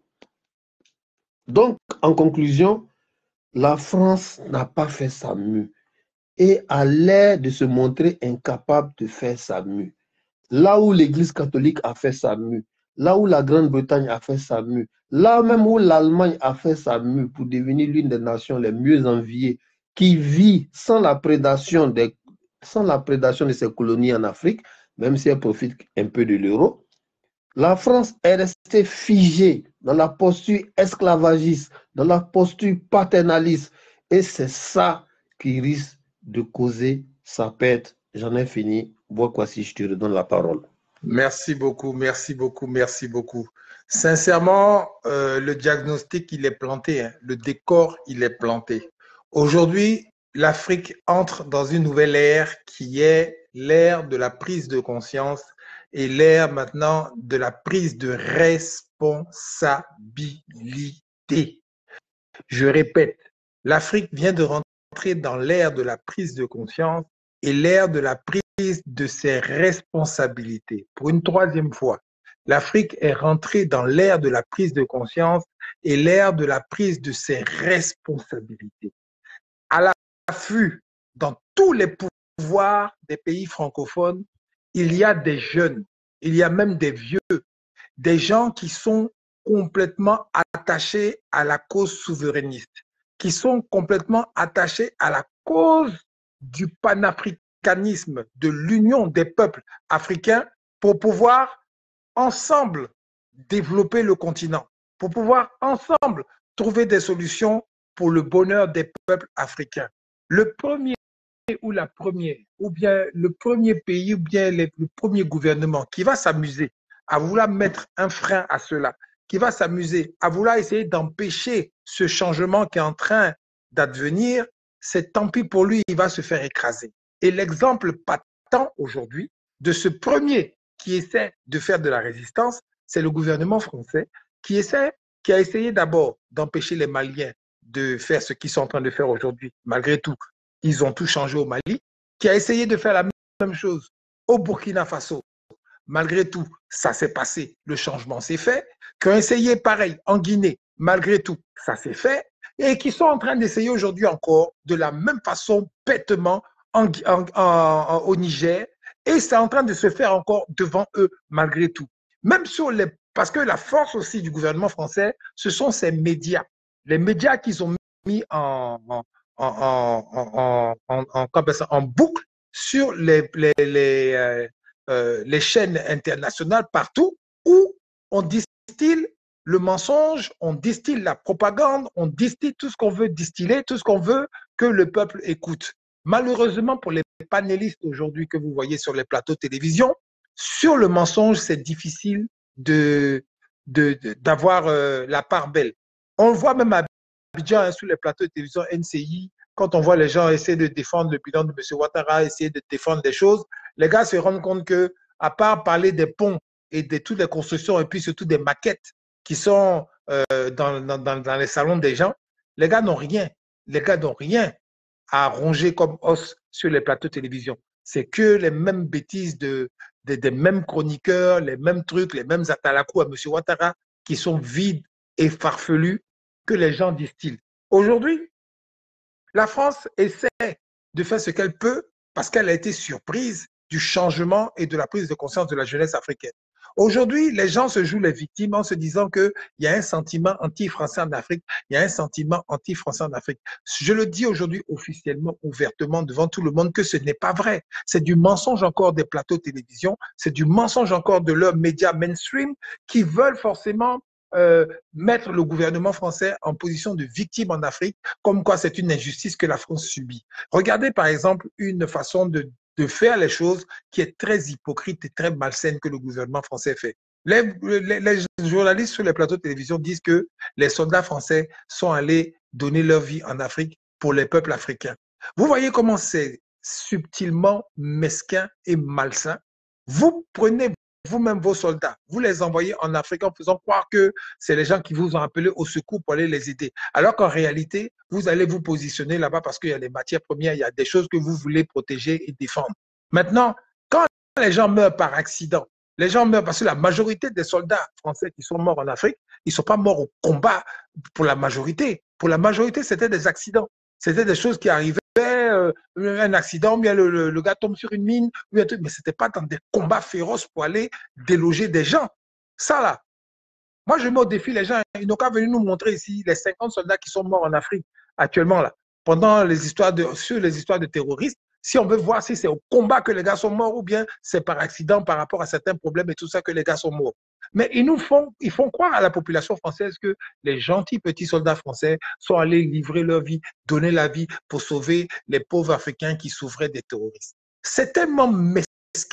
Donc, en conclusion, la France n'a pas fait sa mue et a l'air de se montrer incapable de faire sa mue. Là où l'Église catholique a fait sa mue, là où la Grande-Bretagne a fait sa mue, là même où l'Allemagne a fait sa mue pour devenir l'une des nations les mieux enviées, qui vit sans la prédation des, sans la prédation de ses colonies en Afrique, même si elle profite un peu de l'euro, la France est restée figée dans la posture esclavagiste, dans la posture paternaliste. Et c'est ça qui risque de causer sa perte. J'en ai fini. Bois quoi si je te redonne la parole. Merci beaucoup, merci beaucoup, merci beaucoup. Sincèrement, euh, le diagnostic, il est planté, hein. Le décor, il est planté. Aujourd'hui, l'Afrique entre dans une nouvelle ère qui est l'ère de la prise de conscience et l'ère maintenant de la prise de responsabilité. Je répète, l'Afrique vient de rentrer dans l'ère de la prise de conscience et l'ère de la prise de ses responsabilités. Pour une troisième fois, l'Afrique est rentrée dans l'ère de la prise de conscience et l'ère de la prise de ses responsabilités. À l'affût, dans tous les pouvoirs des pays francophones, il y a des jeunes, il y a même des vieux, des gens qui sont complètement attachés à la cause souverainiste, qui sont complètement attachés à la cause du panafricanisme, de l'union des peuples africains pour pouvoir ensemble développer le continent, pour pouvoir ensemble trouver des solutions pour le bonheur des peuples africains. Le premier ou la première, ou bien le premier pays, ou bien le premier gouvernement qui va s'amuser à vouloir mettre un frein à cela, qui va s'amuser à vouloir essayer d'empêcher ce changement qui est en train d'advenir, c'est tant pis pour lui, il va se faire écraser. Et l'exemple patent aujourd'hui de ce premier qui essaie de faire de la résistance, c'est le gouvernement français qui essaie, qui a essayé d'abord d'empêcher les Maliens de faire ce qu'ils sont en train de faire aujourd'hui. Malgré tout, ils ont tout changé au Mali, qui a essayé de faire la même chose au Burkina Faso. Malgré tout, ça s'est passé, le changement s'est fait, qui ont essayé pareil en Guinée, malgré tout, ça s'est fait, et qui sont en train d'essayer aujourd'hui encore de la même façon bêtement en, en, en, au Niger, et c'est en train de se faire encore devant eux, malgré tout. Même sur les, parce que la force aussi du gouvernement français, ce sont ces médias, les médias qu'ils ont mis en, en En, en, en, en, en boucle sur les, les, les, euh, euh, les chaînes internationales partout où on distille le mensonge, on distille la propagande, on distille tout ce qu'on veut distiller, tout ce qu'on veut que le peuple écoute. Malheureusement, pour les panélistes aujourd'hui que vous voyez sur les plateaux de télévision, sur le mensonge, c'est difficile de, de, de, d'avoir euh, la part belle. On le voit même à Abidjan, hein, sur les plateaux de télévision N C I, quand on voit les gens essayer de défendre le bilan de M. Ouattara, essayer de défendre des choses, les gars se rendent compte que, à part parler des ponts et de toutes les constructions et puis surtout des maquettes qui sont euh, dans, dans, dans les salons des gens, les gars n'ont rien. Les gars n'ont rien à ronger comme os sur les plateaux de télévision. C'est que les mêmes bêtises de, de, des mêmes chroniqueurs, les mêmes trucs, les mêmes atalakou à M. Ouattara qui sont vides et farfelus que les gens distillent. Aujourd'hui, la France essaie de faire ce qu'elle peut parce qu'elle a été surprise du changement et de la prise de conscience de la jeunesse africaine. Aujourd'hui, les gens se jouent les victimes en se disant qu'il y a un sentiment anti-français en Afrique, il y a un sentiment anti-français en Afrique. Je le dis aujourd'hui officiellement, ouvertement, devant tout le monde, que ce n'est pas vrai. C'est du mensonge encore des plateaux de télévision, c'est du mensonge encore de leurs médias mainstream qui veulent forcément Euh, mettre le gouvernement français en position de victime en Afrique, comme quoi c'est une injustice que la France subit. Regardez par exemple une façon de, de faire les choses qui est très hypocrite et très malsaine que le gouvernement français fait. Les, les, les journalistes sur les plateaux de télévision disent que les soldats français sont allés donner leur vie en Afrique pour les peuples africains. Vous voyez comment c'est subtilement mesquin et malsain. Vous prenez vous-même vos soldats, vous les envoyez en Afrique en faisant croire que c'est les gens qui vous ont appelé au secours pour aller les aider. Alors qu'en réalité, vous allez vous positionner là-bas parce qu'il y a des matières premières, il y a des choses que vous voulez protéger et défendre. Maintenant, quand les gens meurent par accident, les gens meurent parce que la majorité des soldats français qui sont morts en Afrique, ils ne sont pas morts au combat pour la majorité. Pour la majorité, c'était des accidents. C'était des choses qui arrivaient, euh, un accident, bien le, le, le gars tombe sur une mine, mais ce n'était pas dans des combats féroces pour aller déloger des gens. Ça là, moi je mets au défi les gens, ils n'ont qu'à venir nous montrer ici les cinquante soldats qui sont morts en Afrique actuellement là, pendant les histoires de, sur les histoires de terroristes, si on veut voir si c'est au combat que les gars sont morts ou bien c'est par accident par rapport à certains problèmes et tout ça que les gars sont morts. Mais ils nous font, ils font croire à la population française que les gentils petits soldats français sont allés livrer leur vie, donner la vie pour sauver les pauvres Africains qui souffraient des terroristes. C'est tellement mesquin,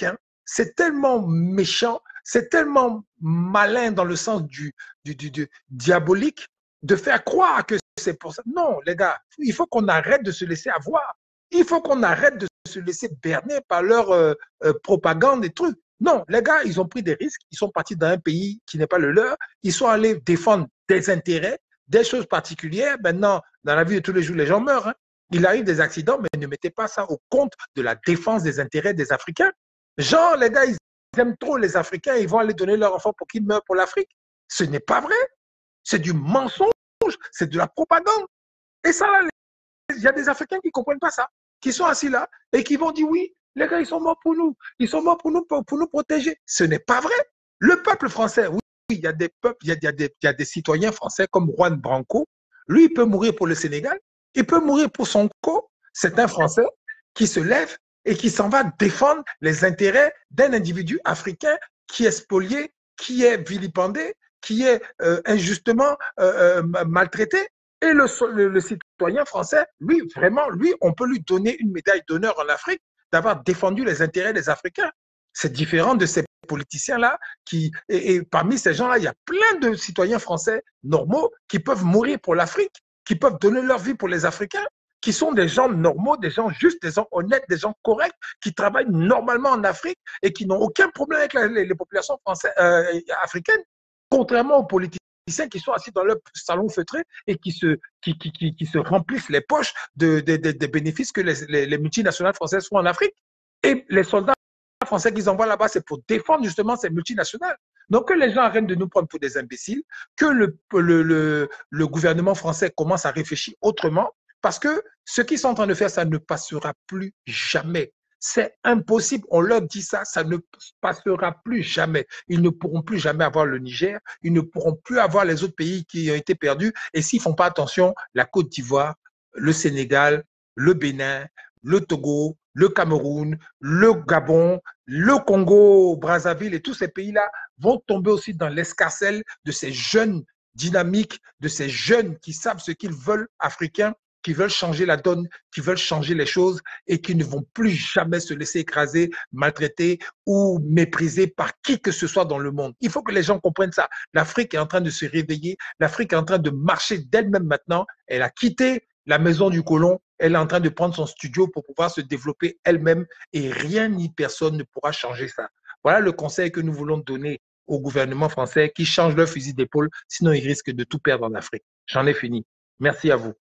c'est tellement méchant, c'est tellement malin dans le sens du, du, du, du diabolique de faire croire que c'est pour ça. Non, les gars, il faut qu'on arrête de se laisser avoir. Il faut qu'on arrête de se laisser berner par leur euh, euh, propagande et trucs. Non, les gars, ils ont pris des risques. Ils sont partis dans un pays qui n'est pas le leur. Ils sont allés défendre des intérêts, des choses particulières. Maintenant, dans la vie de tous les jours, les gens meurent. Hein. Il arrive des accidents, mais ne mettez pas ça au compte de la défense des intérêts des Africains. Genre, les gars, ils aiment trop les Africains. Ils vont aller donner leur enfant pour qu'ils meurent pour l'Afrique. Ce n'est pas vrai. C'est du mensonge. C'est de la propagande. Et ça, là, il y a des Africains qui ne comprennent pas ça, qui sont assis là et qui vont dire oui, les gars, ils sont morts pour nous. Ils sont morts pour nous, pour, pour nous protéger. Ce n'est pas vrai. Le peuple français, oui, il y a des peuples, il y a, il y a des, il y a des citoyens français comme Juan Branco. Lui, il peut mourir pour le Sénégal. Il peut mourir pour son co. C'est un Français qui se lève et qui s'en va défendre les intérêts d'un individu africain qui est spolié, qui est vilipendé, qui est euh, injustement euh, euh, maltraité. Et le, le, le citoyen français, lui, vraiment, lui, on peut lui donner une médaille d'honneur en Afrique d'avoir défendu les intérêts des Africains. C'est différent de ces politiciens-là qui, et, et parmi ces gens-là, il y a plein de citoyens français normaux qui peuvent mourir pour l'Afrique, qui peuvent donner leur vie pour les Africains, qui sont des gens normaux, des gens justes, des gens honnêtes, des gens corrects, qui travaillent normalement en Afrique et qui n'ont aucun problème avec la, les, les populations françaises, euh, africaines, contrairement aux politiciens qui sont assis dans leur salon feutré et qui se, qui, qui, qui, qui se remplissent les poches de, de, de, de bénéfices que les, les, les multinationales françaises font en Afrique. Et les soldats français qu'ils envoient là-bas, c'est pour défendre justement ces multinationales. Donc que les gens arrêtent de nous prendre pour des imbéciles, que le, le, le, le gouvernement français commence à réfléchir autrement, parce que ce qu'ils sont en train de faire, ça ne passera plus jamais. C'est impossible, on leur dit ça, ça ne passera plus jamais. Ils ne pourront plus jamais avoir le Niger, ils ne pourront plus avoir les autres pays qui ont été perdus. Et s'ils ne font pas attention, la Côte d'Ivoire, le Sénégal, le Bénin, le Togo, le Cameroun, le Gabon, le Congo, Brazzaville et tous ces pays-là vont tomber aussi dans l'escarcelle de ces jeunes dynamiques, de ces jeunes qui savent ce qu'ils veulent africains, qui veulent changer la donne, qui veulent changer les choses et qui ne vont plus jamais se laisser écraser, maltraiter ou mépriser par qui que ce soit dans le monde. Il faut que les gens comprennent ça. L'Afrique est en train de se réveiller, l'Afrique est en train de marcher d'elle-même maintenant. Elle a quitté la maison du colon, elle est en train de prendre son studio pour pouvoir se développer elle-même et rien ni personne ne pourra changer ça. Voilà le conseil que nous voulons donner au gouvernement français qui change leur fusil d'épaule, sinon ils risquent de tout perdre en Afrique. J'en ai fini. Merci à vous.